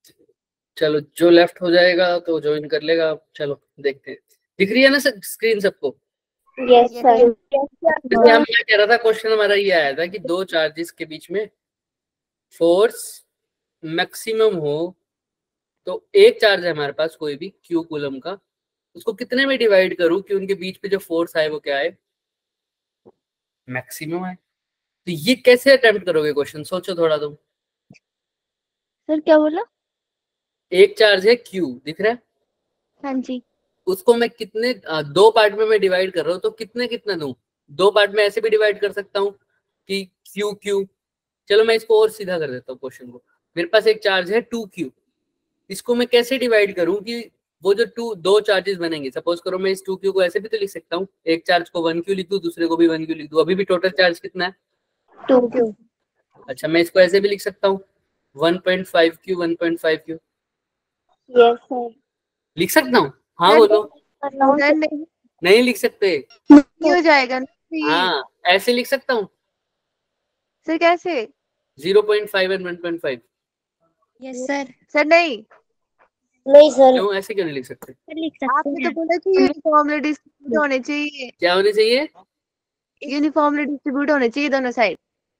चलो जो लेफ्ट हो जाएगा तो ज्वाइन कर लेगा। चलो देखते हैं, दिख रही है ना स्क्रीन सबको? Yes sir. जैसे हम क्या कह रहा था, क्वेश्चन हमारा ये आया था कि दो चार्जेस के बीच में फोर्स मैक्सिमम हो, तो एक चार्ज है हमारे पास कोई भी क्यू कूलम का, उसको कितने में डिवाइड करूं कि उनके बीच पे जो फोर्स आए वो क्या है, मैक्सिमम है। तो ये कैसे अटेम्प्ट करोगे क्वेश्चन, सोचो थोड़ा तुम। सर क्या बोला? एक चार्ज है क्यू, दिख रहा है? हाँ जी। उसको मैं कितने दो पार्ट में मैं डिवाइड कर रहा हूँ, तो कितने कितना दूं? दो पार्ट में ऐसे भी डिवाइड कर सकता हूँ कि क्यू क्यू। चलो मैं इसको और सीधा कर देता हूँ क्वेश्चन को। मेरे पास एक चार्ज है 2Q, इसको मैं कैसे डिवाइड करूं कि वो जो दो चार्जेस बनेंगे, सपोज करो मैं इस 2Q को ऐसे भी तो लिख सकता हूँ, एक चार्ज को 1Q लिख दूं, दूसरे को भी 1Q लिख दूं, अभी भी टोटल चार्ज कितना है? 2Q। अच्छा मैं इसको ऐसे भी लिख सकता हूँ 1.5Q 1.5Q, यस सर। लिख सकता हूँ? हाँ सर बोलो। नहीं नहीं लिख सकते? हो जाएगा ना। हाँ ऐसे लिख सकता हूँ, सर कैसे? 0.5 एंड 1.5। Yes sir. सर नहीं। नहीं सर। क्यों, ऐसे क्यों नहीं लिख सकते? लिख सकते आपने तो बोला कि यूनिफॉर्मली डिस्ट्रीब्यूट होने चाहिए। क्या होने चाहिए? यूनिफॉर्मली डिस्ट्रीब्यूट होने चाहिए दोनों साइड।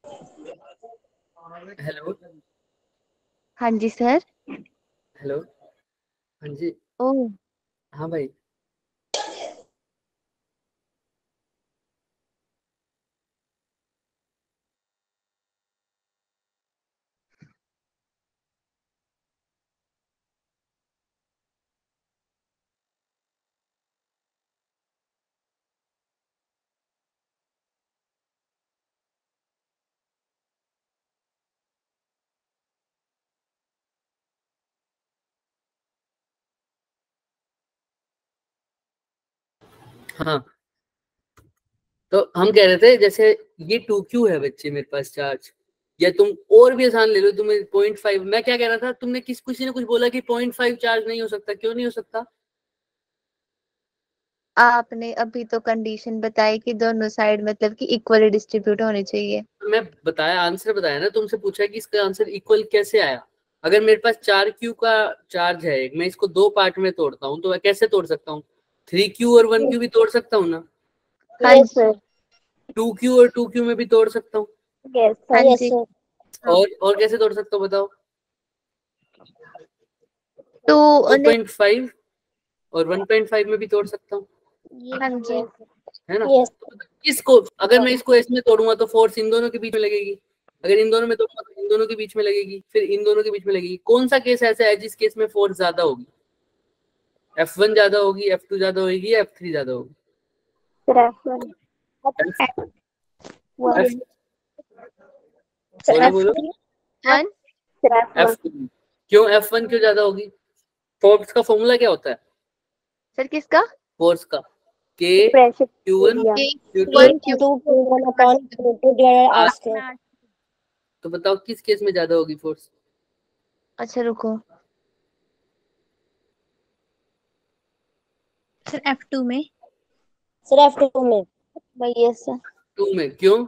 हेलो? हाँ जी सर। हेलो? हाँ जी। ओह। हाँ भाई। हाँ तो हम कह रहे थे जैसे ये 2Q है बच्चे मेरे पास चार्ज, या तुम और भी आसान ले लो, तुम्हें 0.5। मैं क्या कह रहा था, तुमने किसी ने कुछ बोला कि 0.5 चार्ज नहीं हो सकता, क्यों नहीं हो सकता? आपने अभी तो कंडीशन बताई कि दोनों साइड मतलब कि इक्वली डिस्ट्रीब्यूट होने चाहिए। मैं बताया, आंसर बताया ना, तुमसे पूछा कि इसका आंसर इक्वल कैसे आया। अगर मेरे पास 4Q का चार्ज है, मैं इसको दो पार्ट में तोड़ता हूँ तो मैं कैसे तोड़ सकता हूँ? 3Q और 1Q भी तोड़ सकता हूँ ना? हाँ जी। 2Q और 2Q में भी तोड़ सकता हूँ। हाँ जी। और कैसे तोड़ सकता हूँ बताओ? तो 2.5 और 1.5 में भी तोड़ सकता हूँ, हाँ जी। है ना? इसको अगर मैं इसको इसमें तोड़ूंगा तो फोर्स इन दोनों के बीच में लगेगी, अगर इन दोनों में तोड़ूंगा तो इन दोनों के बीच में लगेगी, फिर इन दोनों के बीच में लगेगी। कौन सा केस ऐसा है जिस केस में फोर्स ज्यादा होगी? F1 ज्यादा होगी, F2 ज्यादा होगी, या F3 ज्यादा होगी? बोलो बोलो। वन। F1 क्यों? F1 क्यों ज्यादा होगी? फोर्स का फॉर्मूला क्या होता है? सर किसका? फोर्स का K Q1 Q2 one R। तो बताओ किस केस में ज्यादा होगी फोर्स? अच्छा रुको। सर F2 में। सर F2 में। भाई यस सर। 2 में क्यों?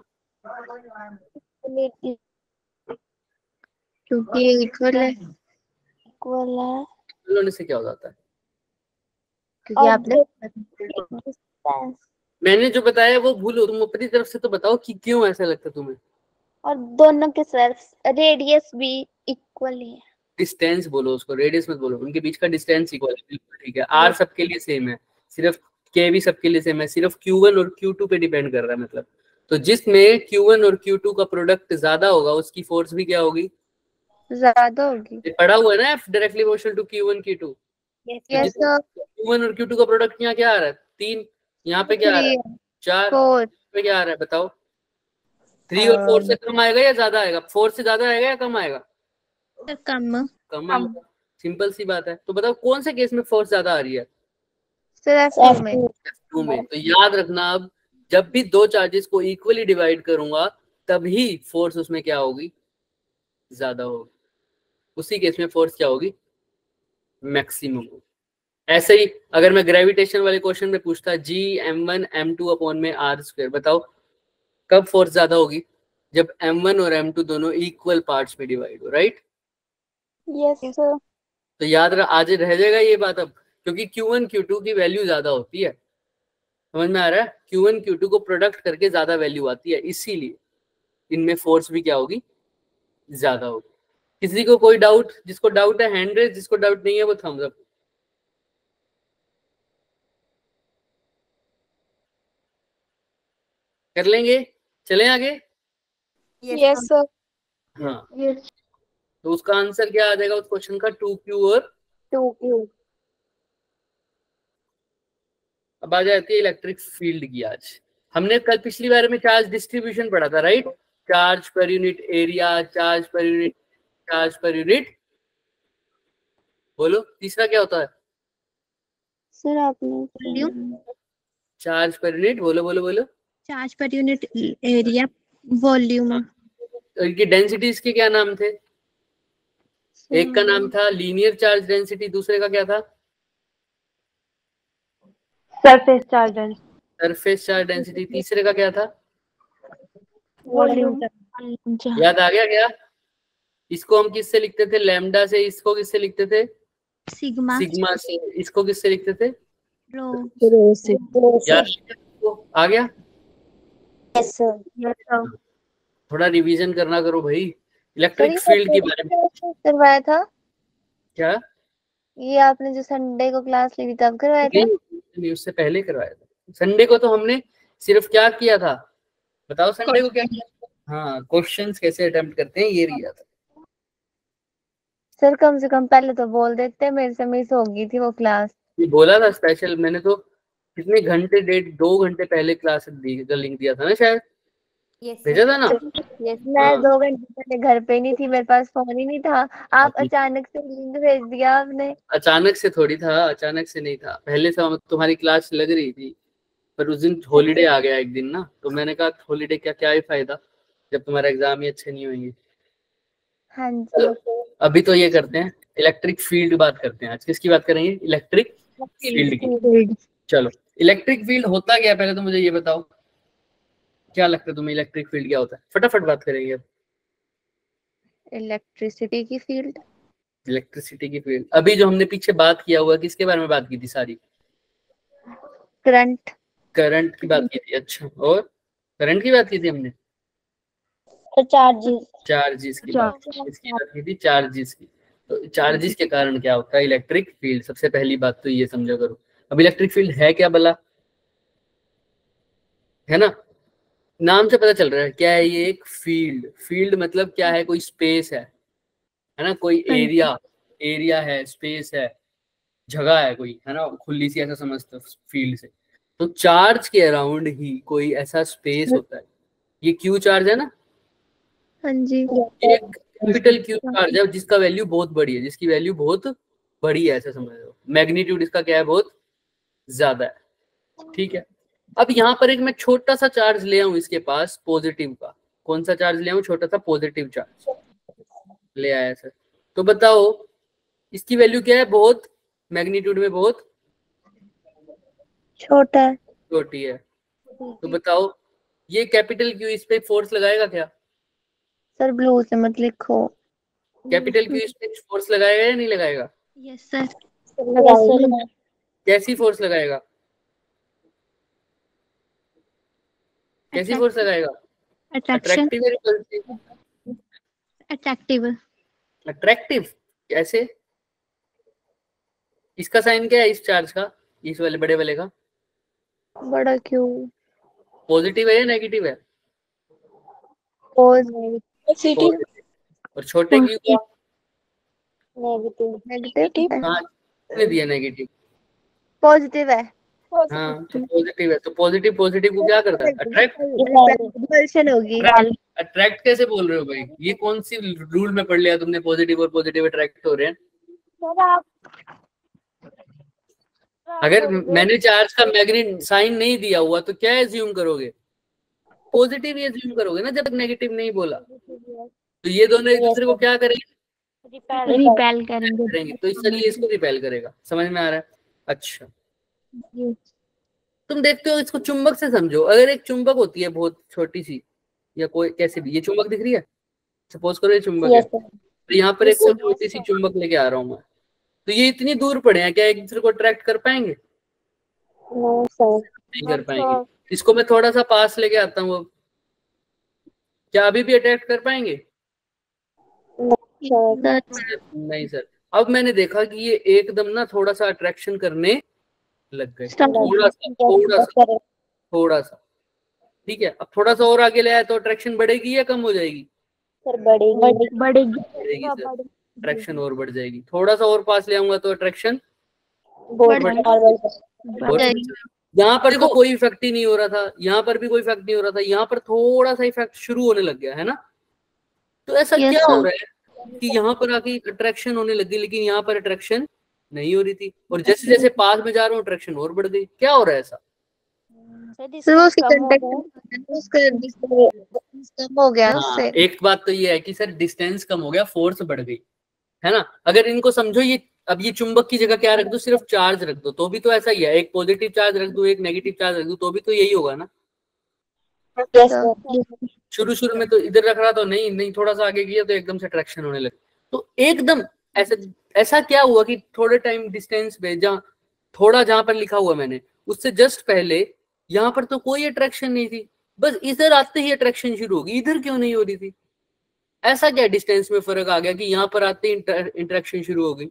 क्योंकि इक्वल है। इक्वल है होने से क्या हो जाता है? क्योंकि आपने मैंने जो बताया वो भूलो, तुम अपनी तरफ से तो बताओ कि क्यों ऐसा लगता है तुम्हें। और दोनों के सर रेडियस भी इक्वल है। डिस्टेंस बोलो उसको, रेडियस मत बोलो, उनके बीच का डिस्टेंस इक्वल है, बिल्कुल ठीक है। आर सबके लिए सेम है, सिर्फ के भी सबके लिए सेम है, सिर्फ Q1 और Q2 पे डिपेंड कर रहा है मतलब। तो जिसमें Q1 और Q2 का प्रोडक्ट ज्यादा होगा उसकी फोर्स भी क्या होगी? ज्यादा होगी। ये पढ़ा हुआ है ना, F directly proportional to Q1 Q2। तो यस जिसमें सर। Q1 और Q2 का प्रोडक्ट यहाँ क्या आ रहा है? 3। यहाँ पे क्या आ रहा थ्री। है? 4। फोर। पे क्या आ रहा है बताओ? 3 और 4 से कम आएगा या ज्यादा आएगा? 4 से ज्यादा आएगा या कम आएगा? कम। कम आएगा। सिंपल सी बात है। तो बताओ कौन से केस में फोर्स ज्यादा आ रही है? सर F2 में। F2 में। तो याद रखना, अब जब भी दो चार्जेस को इक्वली डिवाइड करूंगा तभी फोर्स उसमें क्या होगी? ज्यादा होगी। उसी केस में फोर्स क्या होगी? मैक्सिमम होगी। ऐसे ही अगर मैं ग्रेविटेशन वाले क्वेश्चन में पूछता G m1 m2 अपॉन में r², बताओ कब फोर्स ज्यादा होगी? जब m1 और m2 दोनों इक्वल पार्ट्स में डिवाइड हो, राइट? Yes sir. तो याद रह आज रह जाएगा ये बात अब, क्योंकि Q1 Q2 की वैल्यू ज्यादा होती है, समझ में आ रहा है? Q1 Q2 को प्रोडक्ट करके ज्यादा वैल्यू आती है, इसीलिए इनमें फोर्स भी क्या होगी, ज्यादा होगी। किसी को कोई डाउट? जिसको डाउट है हैंड रेज, जिसको डाउट नहीं है वो थम्स अप। कर लेंगे, चलें आगे। Yes sir. हाँ, तो उसका आंसर क्या आ जाएगा उस क्वेश्चन का? 2Q और 2Q। अब आ जाती है इलेक्ट्रिक फील्ड की। आज हमने कल पिछली बार में चार्ज डिस्ट्रीब्यूशन पढ़ा था, right? Charge per unit area, charge per unit, charge per unit, बोलो तीसरा क्या होता है? सर आपने चार्ज पर यूनिट, बोलो बोलो बोलो। Charge per unit area, volume. तो इनकी डेंसिटीज के क्या नाम थे? एक का नाम था लीनियर चार्ज डेंसिटी, दूसरे का क्या था? Surface charge density. Surface charge density, तीसरे का क्या था? वॉल्यूम। याद आ गया क्या? इसको हम किससे लिखते थे? लैम्डा से। इसको किससे लिखते थे? सिग्मा। सिग्मा से। इसको किससे लिखते थे? रो। याद आ गया? Yes sir. थोड़ा रिवीजन करना करो भाई सर इलेक्ट्रिक ये फील्ड के बारे में। करवाया था, क्या? ये आपने जो संडे को क्लास ली थी तब करवाया था? नहीं, उससे पहले करवाया था। संडे को तो हमने सिर्फ क्या किया था, बताओ संडे को क्या किया? हाँ, क्वेश्चंस कैसे अटेम्प्ट करते हैं ये किया था। सर कम से कम पहले तो बोल देते, मेरे से मिस हो गई थी वो क्लास। ये बोला था स्पेशल, मैंने तो कितने घंटे, 2 घंटे पहले क्लास लिंक दिया था ना शायद, भेजा था ना? मैं हाँ, 2 घंटे पहले घर पे नहीं थी, मेरे पास फोन ही नहीं था। आप अचानक से लिंक भेज दिया आपने। अचानक से थोड़ी था, अचानक से नहीं था, पहले से तुम्हारी क्लास लग रही थी, पर उस दिन हॉलीडे आ गया एक दिन ना, तो मैंने कहा हॉलीडे क्या, क्या ही फायदा जब तुम्हारा एग्जाम ही अच्छे नहीं होंगे। हाँ जी। चलो अभी तो ये करते हैं, इलेक्ट्रिक फील्ड बात करते हैं। आज किसकी बात करेंगे? इलेक्ट्रिक फील्ड की। चलो, इलेक्ट्रिक फील्ड होता क्या है पहले तो मुझे ये बताओ, क्या लगता है तुम्हें इलेक्ट्रिक फील्ड क्या होता है? फटाफट बात करेंगे अब। इलेक्ट्रिसिटी की फील्ड। इलेक्ट्रिसिटी की फील्ड, अभी जो हमने पीछे बात किया हुआ, किसके बारे में बात की थी सारी? करंट। करंट की बात की थी। अच्छा, और करंट की बात की थी हमने? चार्जेस। चार्जेस की बात, किसकी बात की थी? चार्जेस की। तो चार्जेस के कारण क्या होता है इलेक्ट्रिक फील्ड? सबसे पहली बात तो ये समझा करो। अब इलेक्ट्रिक फील्ड है क्या भला? है ना, नाम से पता चल रहा है क्या है ये, एक फील्ड। फील्ड मतलब क्या है? कोई स्पेस है ना, कोई एरिया, एरिया है, स्पेस है, जगह है कोई, है ना, खुली सी, ऐसा समझते हो फील्ड से। तो चार्ज के अराउंड ही कोई ऐसा स्पेस होता है। ये क्यू चार्ज है ना, हाँ जी। एक कैपिटल क्यू चार्ज है जिसका वैल्यू बहुत बड़ी है, जिसकी वैल्यू बहुत बड़ी है, ऐसा समझ लो। मैग्नीट्यूड इसका क्या है? बहुत ज्यादा है। ठीक है, अब यहाँ पर एक मैं छोटा सा चार्ज ले आऊं इसके पास, पॉजिटिव का। कौन सा चार्ज ले आऊं? छोटा सा पॉजिटिव चार्ज ले आया सर। तो बताओ इसकी वैल्यू क्या है? बहुत, मैग्नीट्यूड में बहुत छोटा है। छोटी है। तो बताओ ये कैपिटल क्यू इस पे फोर्स लगाएगा क्या? सर ब्लू से मत लिखो। कैपिटल क्यू इस पे फोर्स लगाएगा या नहीं लगाएगा? Yes sir. कैसी फोर्स लगाएगा? कैसी फोर्स लगाएगा? अट्रैक्शन। अट्रैक्टिव या रिपल्सिव? अट्रैक्टिव। अट्रैक्टिव कैसे? इसका साइन क्या है इस चार्ज का, इस वाले बड़े वाले का? बड़ा क्यों? पॉजिटिव है या नेगेटिव है? पॉजिटिव। पॉजिटिव। और छोटे क्यू का? नेगेटिव। हाँ, किसने दिया नेगेटिव? पॉजिटिव है। हाँ, तो पॉजिटिव है, तो पॉजिटिव पॉजिटिव को क्या करता है? अट्रैक्ट। रिपल्शन होगी। अट्रैक्ट कैसे बोल रहे हो भाई? ये कौन सी रूल में पढ़ लिया तुमने, पॉजिटिव और पॉजिटिव अट्रैक्ट हो रहे हैं? अगर मैंने चार्ज का मैग्नेट साइन नहीं दिया हुआ तो क्या एज्यूम करोगे? पॉजिटिव ही एज्यूम करोगे ना, जब तक नेगेटिव नहीं बोला। तो ये दोनों एक दूसरे को क्या करेंगे? रिपेल करेंगे। करेंगे, तो इसलिए इसको रिपेल करेगा। समझ में आ रहा है? अच्छा, तुम देखते हो इसको चुंबक से समझो। अगर एक चुंबक होती है बहुत छोटी सी, या कोई कैसे भी, ये चुंबक दिख रही है, सपोज करो ये चुंबक है, तो यहाँ पर एक और छोटी सी चुंबक लेके आ रहा हूँ मैं, तो ये इतनी दूर पड़े हैं, क्या एक दूसरे को अट्रैक्ट कर पाएंगे? नहीं कर पाएंगे। इसको मैं थोड़ा सा पास लेके आता हूँ, क्या अभी भी अट्रैक्ट कर पाएंगे? नहीं सर। अब मैंने देखा कि ये एकदम ना थोड़ा सा अट्रैक्शन करने लग गए, थोड़ा सा। ठीक है, अब थोड़ा सा और आगे ले आया तो अट्रैक्शन बढ़ेगी या कम हो जाएगी? बढ़ेगी सर, अट्रैक्शन और बढ़ जाएगी। थोड़ा सा और पास ले आऊंगा तो अट्रैक्शन यहाँ पर तो कोई इफेक्ट ही नहीं हो रहा था, यहाँ पर भी कोई इफेक्ट नहीं हो रहा था, यहाँ पर थोड़ा सा इफेक्ट शुरू होने लग गया है ना। तो ऐसा क्या हो रहा है कि यहाँ पर आके अट्रैक्शन होने लगी लेकिन यहाँ पर अट्रैक्शन नहीं हो रही थी, और जैसे जैसे पास में जा रहा हूँ अट्रैक्शन और बढ़ गई। क्या हो रहा है ऐसा? कम हो गया उससे। एक बात तो ये है कि सर डिस्टेंस कम हो गया, फोर्स बढ़ गई, है ना। अगर इनको समझो, ये अब ये चुंबक की जगह क्या रख दो, सिर्फ चार्ज रख दो, तो भी तो ऐसा ही है। एक पॉजिटिव चार्ज रख दो, एक नेगेटिव चार्ज रख दो, तो भी तो यही होगा ना। शुरू शुरू में तो इधर रख रहा तो नहीं, थोड़ा सा आगे किया तो एकदम से अट्रैक्शन होने लगी। तो एकदम ऐसा क्या हुआ कि थोड़े टाइम डिस्टेंस पे, जहां पर लिखा हुआ मैंने, उससे जस्ट पहले यहाँ पर तो कोई अट्रैक्शन नहीं थी, बस इधर आते ही अट्रैक्शन शुरू होगी। इधर क्यों नहीं हो रही थी? ऐसा क्या डिस्टेंस में फर्क आ गया कि यहाँ पर आते ही इंटरेक्शन शुरू हो गई?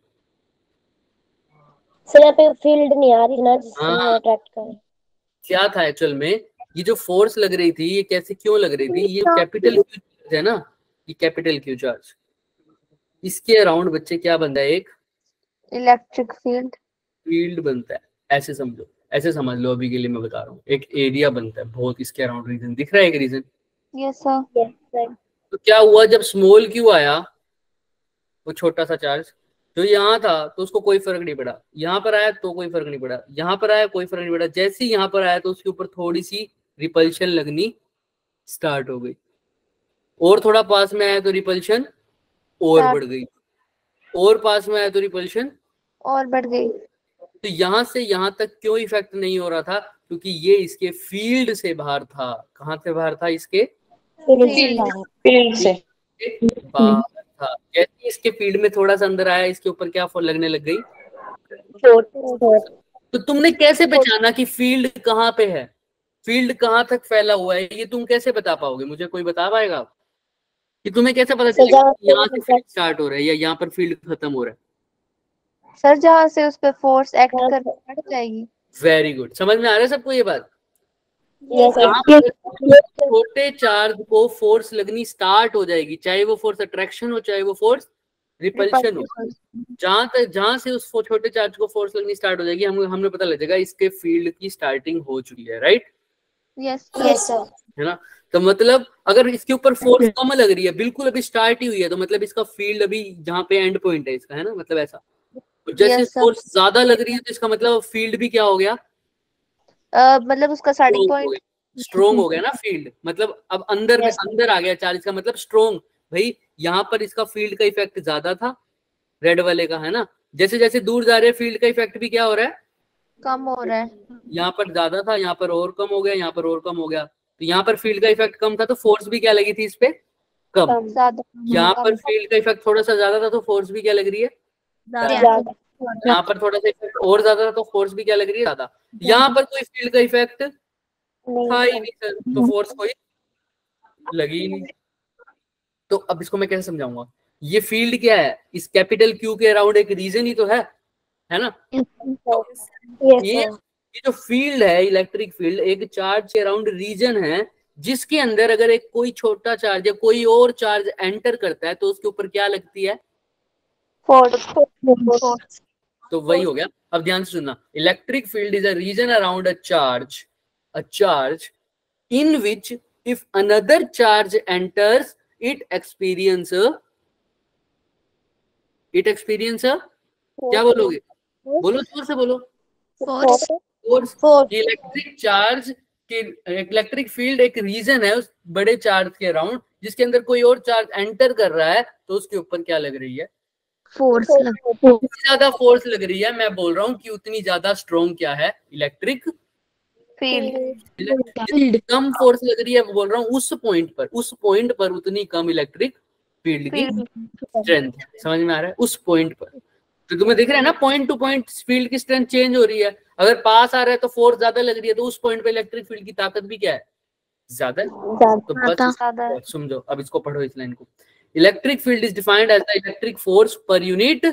सर यहाँ पे फील्ड नहीं आ रही ना जिससे अट्रैक्ट करे। क्या था एक्चुअल में, ये जो फोर्स लग रही थी ये कैसे क्यों लग रही थी? ये कैपिटल क्यू चार्ज है ना, ये कैपिटल क्यू चार्ज, इसके अराउंड बच्चे क्या बनता है? एक इलेक्ट्रिक फील्ड बनता है। ऐसे समझो, ऐसे समझ लो, अभी के लिए मैं बता रहा हूँ, एक एरिया बनता है बहुत, इसके अराउंड रीजन दिख रहा है, एक रीजन। Yes sir. तो क्या हुआ जब स्मॉल क्यू आया, वो छोटा सा चार्ज जो यहाँ था, तो उसको कोई फर्क नहीं पड़ा। यहाँ पर आया तो कोई फर्क नहीं पड़ा, यहाँ पर आया कोई फर्क नहीं पड़ा। जैसे ही यहाँ पर आया तो उसके ऊपर थोड़ी सी रिपल्शन लगनी स्टार्ट हो गई, और थोड़ा पास में आया तो रिपल्शन और बढ़ गई, और पास में आया तो रिपल्शन और बढ़ गई। तो यहाँ से यहाँ तक क्यों इफेक्ट नहीं हो रहा था? क्योंकि ये इसके फील्ड से बाहर था। कहाँ से बाहर था? इसके फील्ड से बाहर था। जैसे इसके फील्ड में थोड़ा सा अंदर आया, इसके ऊपर क्या लगने लग गई? तो तुमने कैसे पहचाना कि फील्ड कहाँ पे है, फील्ड कहाँ तक फैला हुआ है? ये तुम कैसे बता पाओगे? मुझे कोई बता पाएगा कि तुम्हें कैसे पता चलेगा यहाँ से फील्ड स्टार्ट हो रहा है या यहाँ पर फील्ड खत्म हो रहा है? सर जहाँ से उस पे फोर्स एक्ट करनी पड़ जाएगी। वेरी गुड, समझ में आ रहा है सबको ये बात? yes, छोटे चार्ज को फोर्स लगनी स्टार्ट हो जाएगी, चाहे वो फोर्स अट्रैक्शन हो चाहे वो फोर्स रिपल्शन हो। जहां से उस छोटे चार्ज को फोर्स लगनी स्टार्ट हो जाएगी, हमें पता लग जाएगा इसके फील्ड की स्टार्टिंग हो चुकी है। राइट? Yes sir. है ना। तो मतलब अगर इसके ऊपर फोर्स कम लग रही है, बिल्कुल अभी स्टार्ट ही हुई है, तो मतलब इसका फील्ड अभी जहाँ पे एंड पॉइंट है इसका, है ना, मतलब ऐसा। जैसे फोर्स ज्यादा लग रही है तो इसका मतलब फील्ड भी क्या हो गया? मतलब उसका स्टार्टिंग पॉइंट स्ट्रोंग हो गया ना फील्ड। मतलब अब अंदर आ गया चार्ज का मतलब स्ट्रोंग। भाई यहाँ पर इसका फील्ड का इफेक्ट ज्यादा था, रेड वाले का, है ना। जैसे जैसे दूर जा रहे हैं फील्ड का इफेक्ट भी क्या हो रहा है? कम हो रहा है। यहाँ पर ज्यादा था, यहाँ पर और कम हो गया, यहाँ पर और कम हो गया। तो यहाँ पर फील्ड का इफेक्ट कम था तो फोर्स भी क्या लगी थी इस पे? कम। यहाँ पर फील्ड का इफेक्ट थोड़ा सा ज्यादा था तो फोर्स भी क्या लग रही है? यहाँ पर थोड़ा सा इफेक्ट और ज्यादा था तो फोर्स भी क्या लग रही है? ज्यादा। यहाँ पर कोई फील्ड का इफेक्ट था ही नहीं सर, तो फोर्स कोई लगी ही नहीं। तो अब इसको मैं कैसे समझाऊंगा? ये फील्ड क्या है? इस कैपिटल क्यू के अराउंड एक रीजन ही तो है ना। तो ये जो फील्ड है, इलेक्ट्रिक फील्ड, एक चार्ज के अराउंड रीजन है जिसके अंदर अगर एक कोई छोटा चार्ज या कोई और चार्ज एंटर करता है तो उसके ऊपर क्या लगती है? फोर्स। तो वही हो गया। अब ध्यान से सुनना, electric field is a region around a charge in which if another charge enters it experience क्या बोलोगे? बोलो जोर से बोलो। फोर्स। इलेक्ट्रिक चार्ज के इलेक्ट्रिक फील्ड एक रीजन है उस बड़े चार्ज के अराउंड जिसके अंदर कोई और चार्ज एंटर कर रहा है तो उसके ऊपर क्या लग रही है? फोर्स। ज्यादा फोर्स लग रही है। मैं बोल रहा हूँ कि उतनी ज्यादा स्ट्रॉन्ग क्या है? Electric field. कम फोर्स लग रही है, बोल रहा हूँ उस पॉइंट पर उतनी कम इलेक्ट्रिक फील्ड की स्ट्रेंथ है। समझ में आ रहा है? उस पॉइंट पर तो तुम्हें दिख रहा है ना, पॉइंट टू पॉइंट फील्ड की स्ट्रेंथ चेंज हो रही है। अगर पास आ रहा है तो फोर्स ज्यादा लग रही है, तो उस पॉइंट पे इलेक्ट्रिक फील्ड की ताकत भी क्या है, ज्यादा है। तो बस समझो, अब इसको पढ़ो इस लाइन को। Electric field is defined as the electric force per unit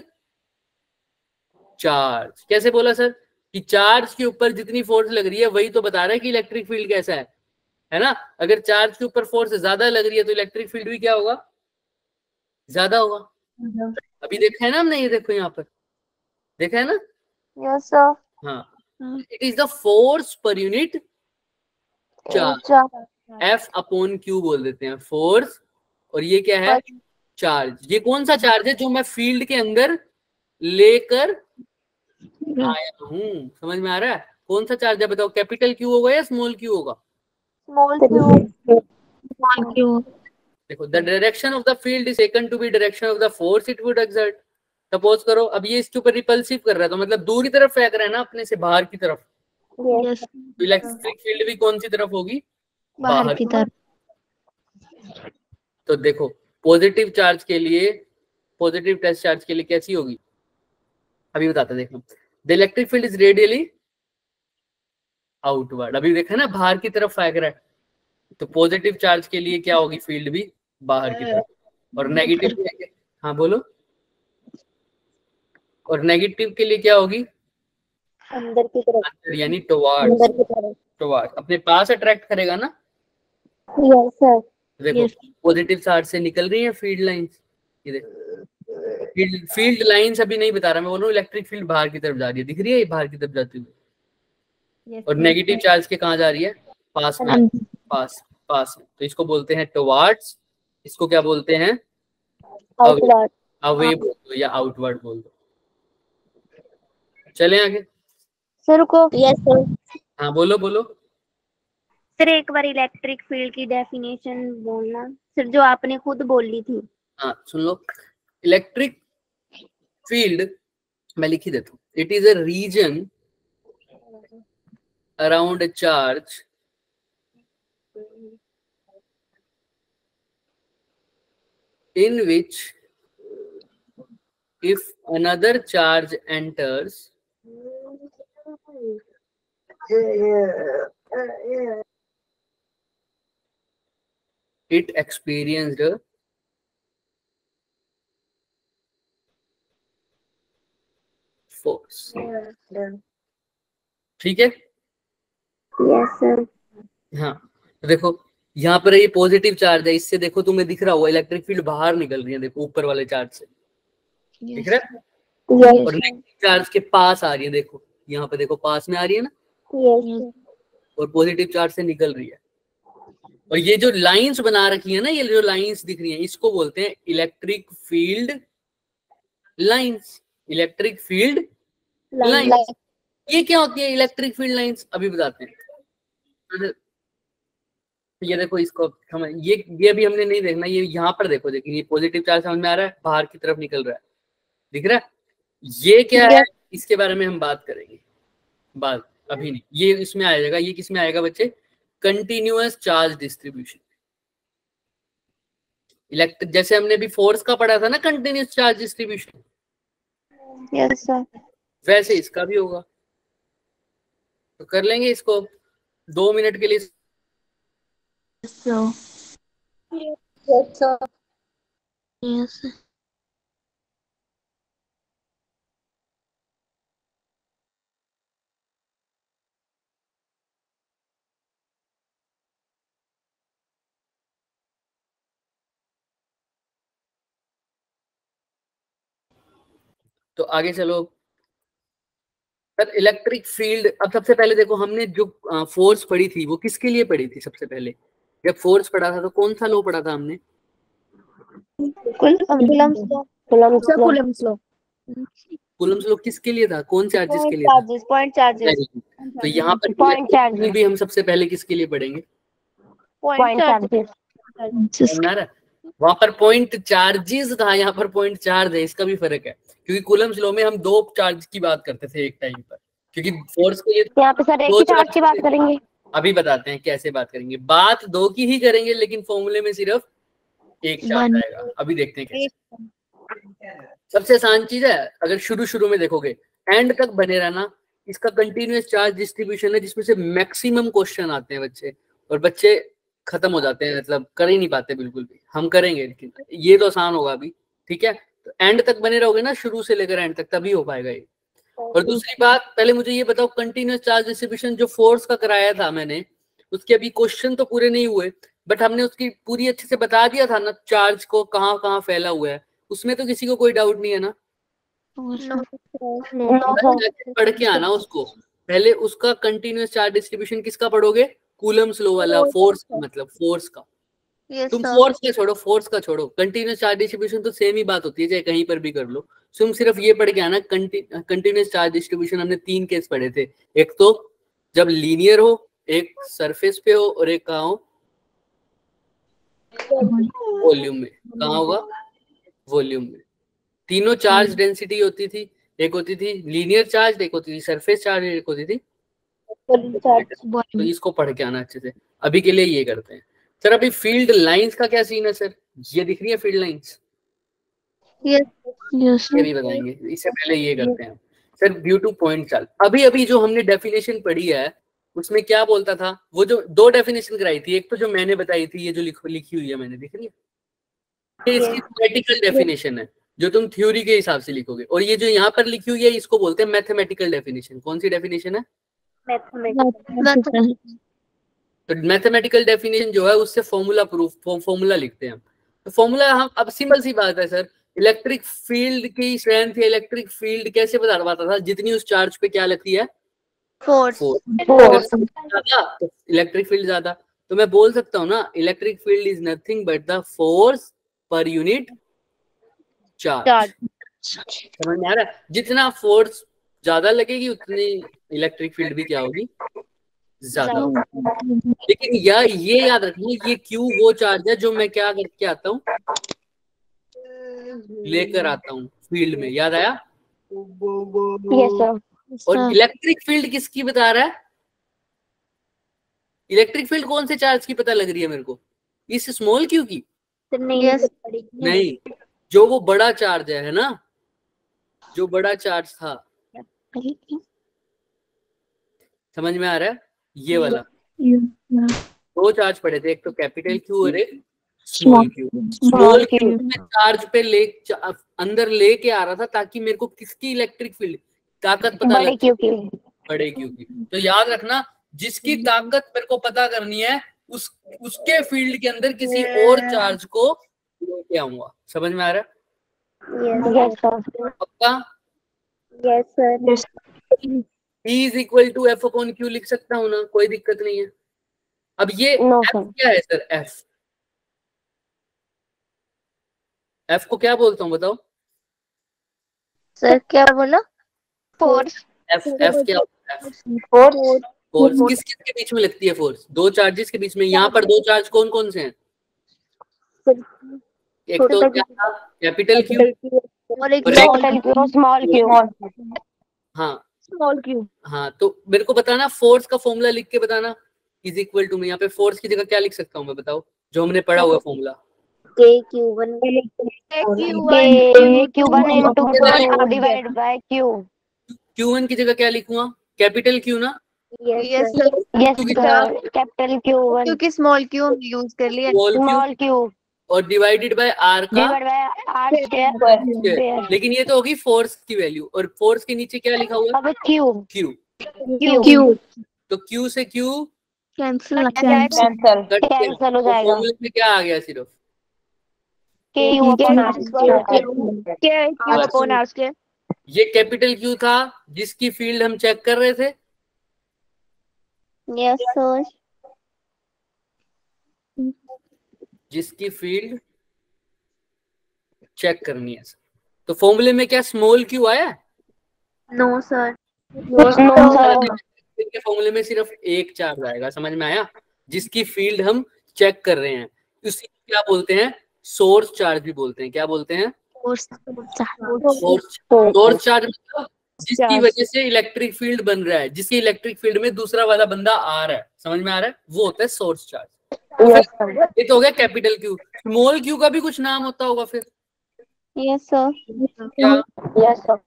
charge. कैसे बोला सर? कि चार्ज के ऊपर जितनी फोर्स लग रही है वही तो बता रहा है कि इलेक्ट्रिक फील्ड कैसा है ना। अगर चार्ज के ऊपर फोर्स ज्यादा लग रही है तो इलेक्ट्रिक फील्ड भी क्या होगा, ज्यादा होगा। अभी देखा है ना हमने, ये देखो यहाँ पर देखा है ना। Yes sir. हाँ, it is the force per unit charge, F upon Q बोल देते हैं फोर्स, और ये क्या है, चार्ज। ये कौन सा चार्ज है जो मैं फील्ड के अंदर लेकर आया हूँ? समझ में आ रहा है? कौन सा चार्ज है बताओ, कैपिटल Q होगा या स्मॉल Q होगा? Small Q. देखो, the direction of the field is taken to be direction of the force it would exert. Suppose करो अब ये इसके ऊपर रिपल्सिव कर रहा है, तो मतलब दूर की तरफ फेंक रहा है ना, अपने से बाहर की तरफ। तो इलेक्ट्रिक फील्ड भी कौन सी तरफ होगी, बाहर की तरफ। तो देखो पॉजिटिव चार्ज के लिए, पॉजिटिव टेस्ट चार्ज के लिए कैसी होगी, अभी बताते देखो। The electric field is radially outward. अभी देखा ना, बाहर की तरफ फेंक रहा है, तो पॉजिटिव चार्ज के लिए क्या होगी, फील्ड भी बाहर की तरफ। और नेगेटिव, हाँ बोलो, और नेगेटिव के लिए क्या होगी, अंदर की तरफ, अंदर, यानी टुवर्ड्स। अंदर की तरफ। टुवर्ड्स अपने पास अट्रैक्ट करेगा ना। Yes sir. देखो पॉजिटिव चार्ज से निकल रही है फील्ड लाइंस, ये देखो फील्ड लाइंस अभी नहीं बता रहा मैं, बोल रहा हूँ इलेक्ट्रिक फील्ड बाहर की तरफ जा रही है, दिख रही है बाहर की तरफ जाती हुई। और नेगेटिव चार्ज के कहाँ जा रही है, पास में, पास में। तो इसको बोलते हैं टुवर्ड्स, इसको क्या बोलते हैं, आउटवर्ड। अवे बोल दो या आउटवर्ड बोल दो। चले आगे सर को। Yes sir. हाँ बोलो बोलो। सर एक बार इलेक्ट्रिक फील्ड की डेफिनेशन बोलना सर, जो आपने खुद बोली थी। हाँ सुन लो, इलेक्ट्रिक फील्ड मैं लिख ही देता हूँ। It is a region around a charge in which if another charge enters, it experienced a force। ठीक है? Yes sir. हाँ, तो देखो यहाँ पर ये पॉजिटिव चार्ज है, इससे देखो तुम्हें दिख रहा होगा इलेक्ट्रिक फील्ड बाहर निकल रही है, देखो ऊपर वाले चार्ज से दिख रहा है। और नेगेटिव चार्ज के पास आ रही है, देखो यहाँ पे देखो पास में आ रही है ना, और पॉजिटिव चार्ज से निकल रही है। और ये जो लाइंस बना रखी है ना, ये जो लाइंस दिख रही हैं, इसको बोलते हैं electric field lines. Electric field lines, ये क्या होती है इलेक्ट्रिक फील्ड लाइंस, अभी बताते हैं। ये देखो इसको हम ये भी हमने नहीं देखना, ये यहाँ पर देखो, देखिए ये पॉजिटिव चार्ज समझ में आ रहा है, बाहर की तरफ निकल रहा है, दिख रहा है। ये क्या है, इसके बारे में हम बात करेंगे, बात अभी नहीं, ये इसमें आ जाएगा। ये किस में आएगा बच्चे, कंटिन्यूअस चार्ज डिस्ट्रीब्यूशन। इलेक्ट्रिक, जैसे हमने भी फोर्स का पढ़ा था ना, continuous charge distribution, yes sir. वैसे इसका भी होगा। तो कर लेंगे इसको 2 मिनट के लिए। यस। तो आगे चलो सर, इलेक्ट्रिक फील्ड। अब सबसे पहले देखो, हमने जो फोर्स पढ़ी थी वो किसके लिए पढ़ी थी सबसे पहले, जब फोर्स पढ़ा था तो कौन सा लॉ पढ़ा था हमने, कूलम्स लॉ किसके लिए था, कौन चार्जेस के लिए था, पॉइंट चार्जेस। तो यहाँ पर पॉइंट चार्जेस भी हम सबसे पहले किसके लिए पढ़ेंगे, पॉइंट चार्जेस। वहां पर पॉइंट चार्जेस था, यहाँ पर पॉइंट चार्ज है, इसका भी फर्क है। क्योंकि कूलम्स लॉ में हम 2 चार्ज की बात करते थे एक टाइम पर, क्योंकि फोर्स के लिए यहाँ पे सर एक ही चार्ज की बात करेंगे। अभी बताते हैं कैसे बात करेंगे, बात 2 की ही करेंगे, लेकिन फॉर्मूले में सिर्फ एक चार्ज आएगा। अभी देखते हैं कैसे। सबसे आसान चीज है, अगर शुरू में देखोगे एंड तक बने रहना, इसका कंटिन्यूअस चार्ज डिस्ट्रीब्यूशन है जिसमें से मैक्सिमम क्वेश्चन आते हैं बच्चे, और बच्चे खत्म हो जाते हैं, मतलब कर ही नहीं पाते बिल्कुल भी। हम करेंगे लेकिन ये तो आसान होगा अभी, ठीक है। तो एंड तक बने रहोगे ना, शुरू से लेकर एंड तक, तभी हो पाएगा ये। और दूसरी बात, पहले मुझे ये बताओ, कंटिन्यूअस चार्ज डिस्ट्रीब्यूशन जो फोर्स का कराया था मैंने, उसके अभी क्वेश्चन तो पूरे नहीं हुए, बट हमने उसकी पूरी अच्छे से बता दिया था ना, चार्ज को कहाँ कहाँ फैला हुआ है, उसमें तो किसी को कोई डाउट नहीं है ना। पढ़ के आना उसको पहले, उसका कंटिन्यूअस चार्ज डिस्ट्रीब्यूशन किसका पढ़ोगे, कूलम्स लॉ वाला, फोर्स, मतलब फोर्स का। तुम फोर्स का छोड़ो, कंटिन्यूअस चार्ज डिस्ट्रीब्यूशन तो सेम ही बात होती है, चाहे कहीं पर भी कर लो। तुम सिर्फ ये पढ़ के आना, कंटिन्यूअस चार्ज डिस्ट्रीब्यूशन हमने 3 केस पढ़े थे, एक तो जब लीनियर हो, एक सरफेस पे हो, और एक कहाँ हो, वॉल्यूम में। कहाँ होगा, वॉल्यूम में। तीनों चार्ज डेंसिटी होती थी, एक होती थी लीनियर चार्ज, एक होती थी सरफेस चार्ज, एक होती थी। तो इसको पढ़ के आना अच्छे से। अभी के लिए ये करते हैं सर। अभी फील्ड लाइंस का क्या सीन है सर, ये दिख रही है फील्ड लाइंस? यस ये भी बताएंगे, इससे पहले ये करते हैं sir. View to point charge, अभी जो हमने डेफिनेशन पढ़ी है उसमें क्या बोलता था, वो जो 2 डेफिनेशन कराई थी, एक तो जो मैंने बताई थी, ये जो लिखी हुई है मैंने, दिख रही है, ये इसकी थ्योरेटिकल डेफिनेशन है जो तुम थ्योरी के हिसाब से लिखोगे, और ये जो यहाँ पर लिखी हुई है इसको बोलते हैं मैथमेटिकल डेफिनेशन। कौन सी डेफिनेशन है? तो मैथमेटिकल डेफिनेशन जो है उससे फॉर्मूला लिखते हैं हम। तो फॉर्मूला हम, अब सिंपल सी बात है सर, इलेक्ट्रिक फील्ड की स्ट्रेंथ या इलेक्ट्रिक फील्ड कैसे बता पाता था, जितनी उस चार्ज पे क्या लगती है, फोर्स। ज्यादा तो इलेक्ट्रिक फील्ड ज्यादा, तो मैं बोल सकता हूँ ना, electric field is nothing but the force per unit charge. समझ में आ रहा है? जितना फोर्स ज्यादा लगेगी उतनी इलेक्ट्रिक फील्ड भी क्या होगी, ज्यादा होगी। लेकिन ये याद रखना, ये क्यू वो चार्ज है जो मैं क्या करके आता हूँ, लेकर आता हूँ फील्ड में। याद आया? Yes sir. और इलेक्ट्रिक फील्ड किसकी बता रहा है? इलेक्ट्रिक फील्ड कौन से चार्ज की पता लग रही है मेरे को? इस स्मॉल क्यू की? नहीं, जो वो बड़ा चार्ज है ना, जो बड़ा चार्ज था, समझ में आ रहा है? ये वाला 2 चार्ज पड़े थे, एक तो कैपिटल क्यू और एक स्मॉल क्यू। स्मॉल क्यू में चार्ज पे अंदर लेके आ रहा था ताकि मेरे को किसकी इलेक्ट्रिक फील्ड ताकत पता लगे, बड़े क्यू की। तो याद रखना, जिसकी ताकत मेरे को पता करनी है उसके फील्ड के अंदर किसी और चार्ज को लेके आऊंगा। समझ में आ रहा है? Yes sir. पक्का? Yes sir. E is equal to F upon Q लिख सकता हूँ ना, कोई दिक्कत नहीं है। अब ये F क्या है सर? F को क्या बोलता हूँ बताओ सर, क्या बोला? फोर्स। F क्या होता है? फोर्स किस के बीच में लगती है? फोर्स 2 चार्जेस के बीच में। यहाँ पर 2 चार्ज कौन कौन से हैं? एक तो कैपिटल क्यू और एक स्मॉल क्यू। हाँ, स्मॉल क्यू। हाँ, तो मेरे को बताना, फोर्स का फॉर्मूला लिख के बताना, इज इक्वल टू में। यहाँ पे फोर्स की जगह क्या लिख सकता हूँ मैं, बताओ, जो हमने पढ़ा हुआ formula. Q1 divide by Q. Q1 की जगह क्या लिखूंगा? कैपिटल क्यू ना? यस कैपिटल Q1 क्योंकि स्मॉल क्यू यूज कर लिया। स्मॉल क्यू और डिवाइडेड बाय आर का स्क्वायर। लेकिन ये तो होगी फोर्स की वैल्यू, और फोर्स के नीचे क्या लिखा हुआ? अब क्यू। तो क्यू से क्यू कैंसिल हो जाएगा। फॉर्मूले में क्या आ गया? सिर्फ ये कैपिटल क्यू था जिसकी फील्ड हम चेक कर रहे थे। Yes sir. जिसकी फील्ड चेक करनी है। तो फॉर्मूले में क्या स्मॉल क्यू आया? No sir. के फॉर्मूले में सिर्फ एक चार्ज आएगा। समझ में आया? जिसकी फील्ड हम चेक कर रहे हैं, उसी को क्या बोलते हैं? सोर्स चार्ज भी बोलते हैं। क्या बोलते हैं? सोर्स चार्ज मतलब जिसकी वजह से इलेक्ट्रिक फील्ड बन रहा है, जिसकी इलेक्ट्रिक फील्ड में दूसरा वाला बंदा आ रहा है। समझ में आ रहा है? वो होता है सोर्स चार्ज। Yes sir. ये तो हो गया कैपिटल क्यू। स्मॉल क्यू का भी कुछ नाम होता होगा फिर, यस सर। क्या यस सर।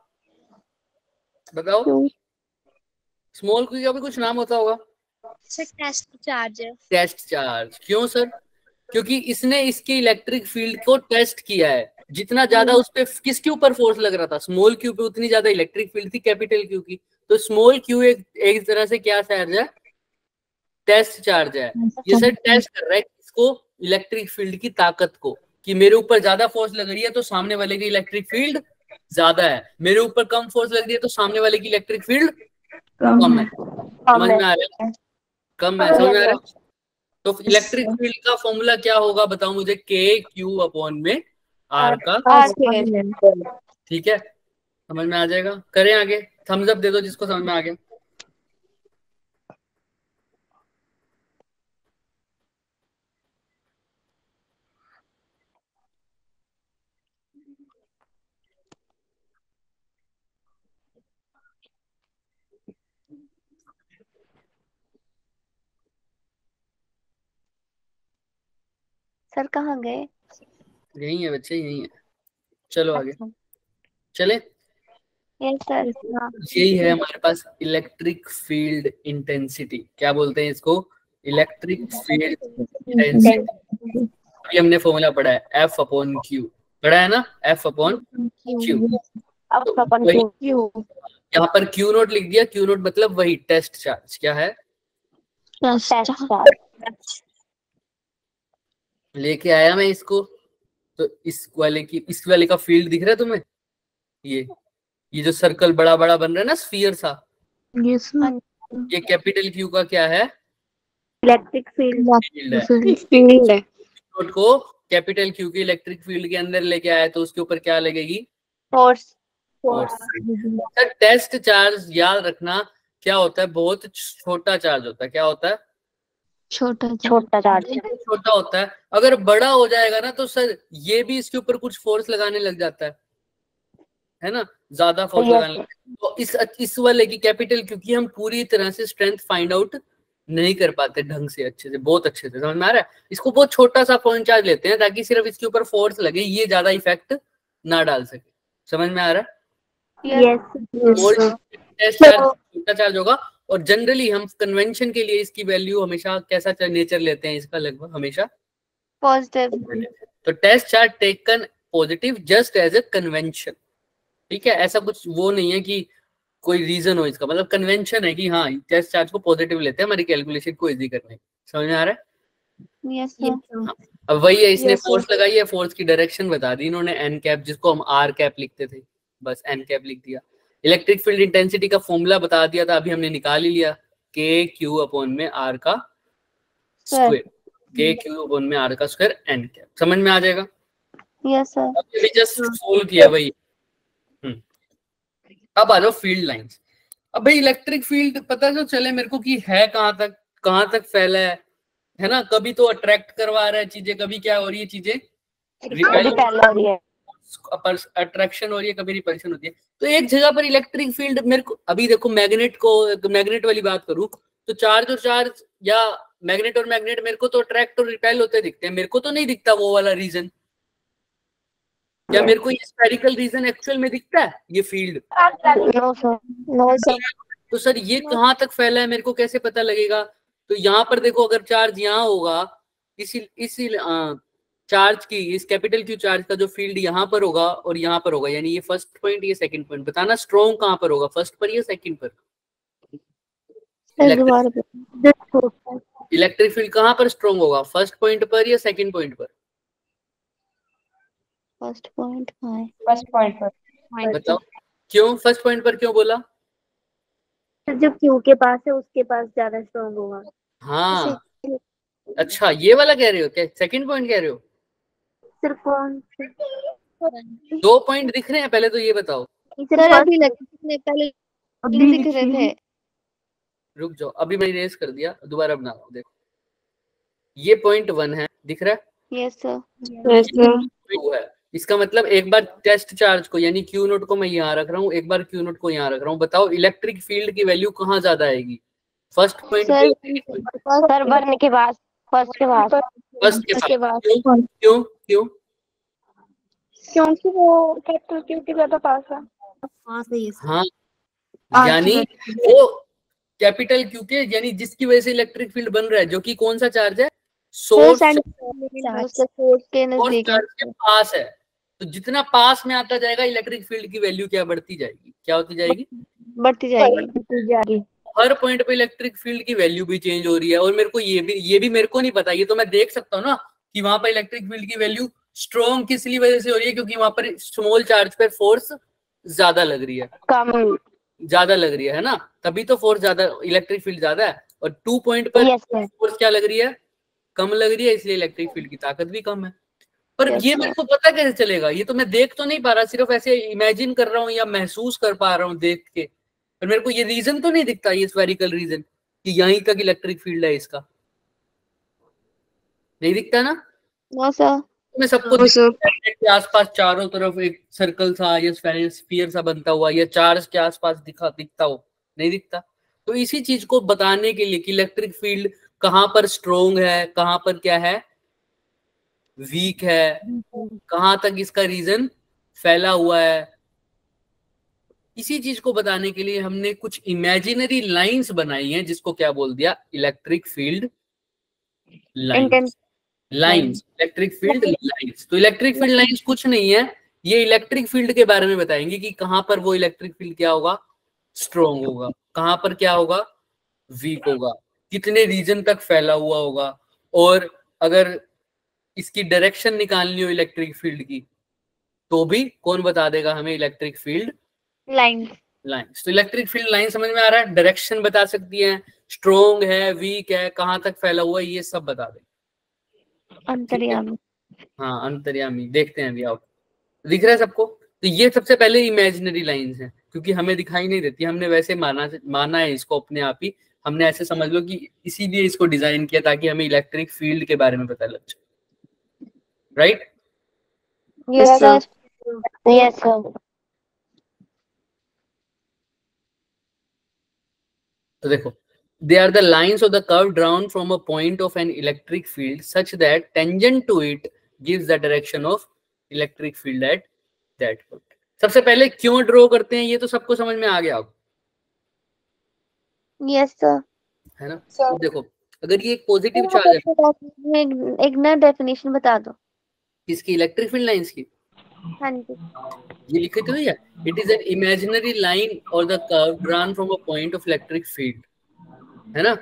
बताओ? स्मॉल क्यू का भी कुछ नाम होता होगा। Sir test charge. Test charge. क्यों सर? क्योंकि इसने इसके इलेक्ट्रिक फील्ड को टेस्ट किया है। जितना ज्यादा उस पे किसके ऊपर फोर्स लग रहा था, स्मॉल क्यू पे, उतनी ज्यादा इलेक्ट्रिक फील्ड थी कैपिटल क्यू की। तो स्मॉल क्यू एक तरह से क्या चार्ज है? टेस्ट चार्ज है। ये सर टेस्ट कर रहा है इसको, इलेक्ट्रिक फील्ड की ताकत को, कि मेरे ऊपर ज्यादा फोर्स लग रही है तो सामने वाले की इलेक्ट्रिक फील्ड ज्यादा है, मेरे ऊपर कम फोर्स लग रही है तो सामने वाले की इलेक्ट्रिक फील्ड कम है। समझ में आ रहा है? कम है, समझ में आ रहा है? तो इलेक्ट्रिक फील्ड का फॉर्मूला क्या होगा बताओ मुझे? के क्यू अपॉन में आर का। ठीक है, समझ में आ जाएगा। करें आगे? थम्स अप दे दो जिसको समझ में आ गया। सर कहाँ गए? यही है बच्चे, यही है। चलो आगे चले। Yes sir. यही है हमारे पास इलेक्ट्रिक फील्ड इंटेंसिटी। क्या बोलते हैं इसको? Electric field intensity. अभी हमने फॉर्मूला पढ़ा है, एफ अपॉन क्यू पढ़ा है ना, एफ अपॉन क्यू। यहाँ पर क्यू नोट लिख दिया। क्यू नोट मतलब वही टेस्ट चार्ज। क्या है? लेके आया मैं इसको। तो इस वाले का फील्ड दिख रहा है तुम्हें? ये जो सर्कल बड़ा बड़ा बन रहा है ना, स्फीयर सा, ये कैपिटल क्यू का क्या है? इलेक्ट्रिक फील्ड है। नोट को कैपिटल क्यू की इलेक्ट्रिक फील्ड के अंदर लेके आया तो उसके ऊपर क्या लगेगी? फोर्स। सर टेस्ट चार्ज याद रखना क्या होता है? बहुत छोटा चार्ज होता है। क्या होता है? छोटा चार्ज। छोटा होता है। अगर बड़ा हो जाएगा ना तो सर ये भी इसके ऊपर कुछ फोर्स लगाने लग जाता है ना, ज्यादा फोर्स लगाने लग जाता है। तो इस वाले की कैपिटल, क्योंकि हम पूरी तरह से स्ट्रेंथ फाइंड आउट नहीं कर पाते ढंग से, अच्छे से, बहुत अच्छे से, समझ में आ रहा है? इसको बहुत छोटा सा पॉइंट चार्ज लेते हैं ताकि सिर्फ इसके ऊपर फोर्स लगे, ये ज्यादा इफेक्ट ना डाल सके। समझ में आ रहा है? टेस्ट चार्ज छोटा चार्ज होगा। और जनरली हम कन्वेंशन के लिए इसकी वैल्यू हमेशा कैसा नेचर लेते हैं इसका? लगभग हमेशा पॉजिटिव। तो test charge taken positive just as a convention. ठीक है, ऐसा कुछ वो नहीं है कि कोई रीजन हो इसका, मतलब कन्वेंशन है कि हाँ टेस्ट चार्ज को पॉजिटिव लेते हैं हमारी कैलकुलेशन को इजी करने। समझ में आ रहा है? यस। अब वही है, इसने फोर्स लगाई है, फोर्स की डायरेक्शन बता दी इन्होंने, एन कैप, जिसको हम आर कैप लिखते थे, बस एन कैप लिख दिया। इलेक्ट्रिक फील्ड इंटेंसिटी का फॉर्मूला बता दिया था, अभी हमने निकाल ही लिया, के क्यू अपॉन में आर का स्क्वायर। के क्यू अपॉन में आर का स्क्वायर एन कैप। समझ में आ जाएगा? Yes sir. अभी जस्ट सोल्व किया वही। अब आ जाओ फील्ड लाइंस। अब भाई इलेक्ट्रिक फील्ड पता तो चले मेरे को कि है कहाँ तक फैला है ना? कभी तो अट्रैक्ट करवा रहा है चीजें, कभी क्या हो रही है चीजें, अट्रैक्शन हो रही है, कभी रिपल्शन होती है। तो एक जगह पर इलेक्ट्रिक फील्ड मेरे को, अभी देखो मैग्नेट वाली बात करूं तो चार्ज और चार्ज या मैग्नेट और मैग्नेट मेरे को तो अट्रैक्ट और रिपेल होते दिखते हैं, मेरे को तो नहीं दिखता वो वाला रीजन। क्या मेरे को ये स्फेरिकल रीजन एक्चुअल में दिखता है ये फील्ड? No sir. तो सर ये कहाँ तक फैला है मेरे को कैसे पता लगेगा? तो यहाँ पर देखो, अगर चार्ज यहाँ होगा, इसी चार्ज की, इस कैपिटल क्यू चार्ज का जो फील्ड यहाँ पर होगा और यहाँ पर होगा, यानी ये फर्स्ट पॉइंट ये सेकंड पॉइंट, बताना स्ट्रॉन्ग कहाँ पर होगा, फर्स्ट पर या सेकंड पर? इलेक्ट्रिक फील्ड कहाँ पर स्ट्रॉन्ग होगा, फर्स्ट पॉइंट पर या सेकंड पॉइंट पर? फर्स्ट पॉइंट पर। बताओ क्यों फर्स्ट पॉइंट पर क्यों बोला? जो क्यू के पास है उसके पास ज्यादा स्ट्रॉन्ग होगा। हाँ, अच्छा ये वाला कह रहे हो क्या? सेकंड पॉइंट कह रहे हो? सर कौन? 2 पॉइंट दिख रहे हैं, पहले तो ये बताओ। सर अभी पहले दिख रहे थे। रुक जाओ, अभी मैंने इरेज कर दिया, दोबारा बना रहा हूं। देखो ये पॉइंट 1 है, दिख रहा है? Yes sir. है, इसका मतलब एक बार टेस्ट चार्ज को, यानी क्यू नोट को मैं यहाँ रख रहा हूँ, एक बार क्यू नोट को यहाँ रख रहा हूँ। बताओ इलेक्ट्रिक फील्ड की वैल्यू कहाँ ज्यादा आएगी, फर्स्ट पॉइंट पे? सर भरने के बाद। फर्स्ट के बाद फर्स्ट के उसके पास। बाद क्यों क्यों क्यों? क्योंकि वो कैपिटल क्यू के ज्यादा पास है। हाँ, यानी वो कैपिटल क्यू के, यानी जिसकी वजह से इलेक्ट्रिक फील्ड बन रहा है, जो कि कौन सा चार्ज है? सोर्स उसके सोर्स के नजदीक है। चार्ज के पास है। तो जितना पास में आता जाएगा इलेक्ट्रिक फील्ड की वैल्यू क्या बढ़ती जाएगी? क्या होती जाएगी? बढ़ती जाएगी। हर पॉइंट पे इलेक्ट्रिक फील्ड की वैल्यू भी चेंज हो रही है। और मेरे को ये भी मेरे को नहीं पता, ये तो मैं देख सकता हूँ ना कि वहां पर इलेक्ट्रिक फील्ड की वैल्यू स्ट्रॉन्ग किस लिए वजह से हो रही है, क्योंकि वहां पर स्मॉल चार्ज पर फोर्स ज्यादा लग रही है, कम ज्यादा लग रही है ना, तभी तो फोर्स ज्यादा, इलेक्ट्रिक फील्ड ज्यादा है। और 2 पॉइंट पर यस सर फोर्स क्या लग रही है? कम लग रही है, इसलिए इलेक्ट्रिक फील्ड की ताकत भी कम है। पर Yes, ये sir. मेरे को पता कैसे चलेगा? ये तो मैं देख तो नहीं पा रहा, सिर्फ ऐसे इमेजिन कर रहा हूँ या महसूस कर पा रहा हूँ देख के, पर मेरे को ये रीजन तो नहीं दिखता, ये स्फेरिकल रीजन कि यहीं तक इलेक्ट्रिक फील्ड है, इसका नहीं दिखता ना। No sir. मैं सबको के आसपास चारों तरफ एक सर्कल सा या स्फीयर सा बनता हुआ या चार्ज के आसपास दिखता हो, नहीं दिखता। तो इसी चीज को बताने के लिए कि इलेक्ट्रिक फील्ड कहाँ पर स्ट्रोंग है, कहाँ पर क्या है, वीक है, कहाँ तक इसका रीजन फैला हुआ है, इसी चीज को बताने के लिए हमने कुछ इमेजिनरी लाइंस बनाई हैं, जिसको क्या बोल दिया? Electric field lines. Lines, electric field lines. तो इलेक्ट्रिक फील्ड लाइंस कुछ नहीं है, ये इलेक्ट्रिक फील्ड के बारे में बताएंगे कि कहां पर वो इलेक्ट्रिक फील्ड क्या होगा? स्ट्रोंग होगा, कहां पर क्या होगा? वीक होगा, कितने रीजन तक फैला हुआ होगा, और अगर इसकी डायरेक्शन निकालनी हो इलेक्ट्रिक फील्ड की, तो भी कौन बता देगा हमें? Electric field lines. तो इलेक्ट्रिक फील्ड लाइन समझ में आ रहा है? डायरेक्शन बता सकती है, स्ट्रोंग है, वीक है, कहां तक फैला हुआ है, ये सब बता दें। अंतर्यामी। हाँ, अंतर्यामी। देखते हैं अभी आप, दिख रहा है सबको? तो ये सबसे पहले इमेजिनरी लाइंस हैं, क्योंकि हमें दिखाई नहीं देती, हमने वैसे माना है इसको अपने आप ही। हमने ऐसे समझ लो कि इसीलिए इसको डिजाइन किया ताकि हमें इलेक्ट्रिक फील्ड के बारे में पता लग जाए, right? Yes sir. Yes sir तो देखो, they are the lines of the curve drawn from a point of an electric field such that tangent to it gives the direction of electric field at that point. सबसे पहले क्यों draw करते हैं ये तो सबको समझ में आ गया अब, यस सर। है ना? तो देखो, अगर ये एक पॉजिटिव चार्ज है, एक नया डेफिनेशन बता दो। इसकी इलेक्ट्रिक फील्ड लाइंस की, हाँ जी। ये लिखी तो है, it is an imaginary line और the curve drawn from a point of electric field, है ना?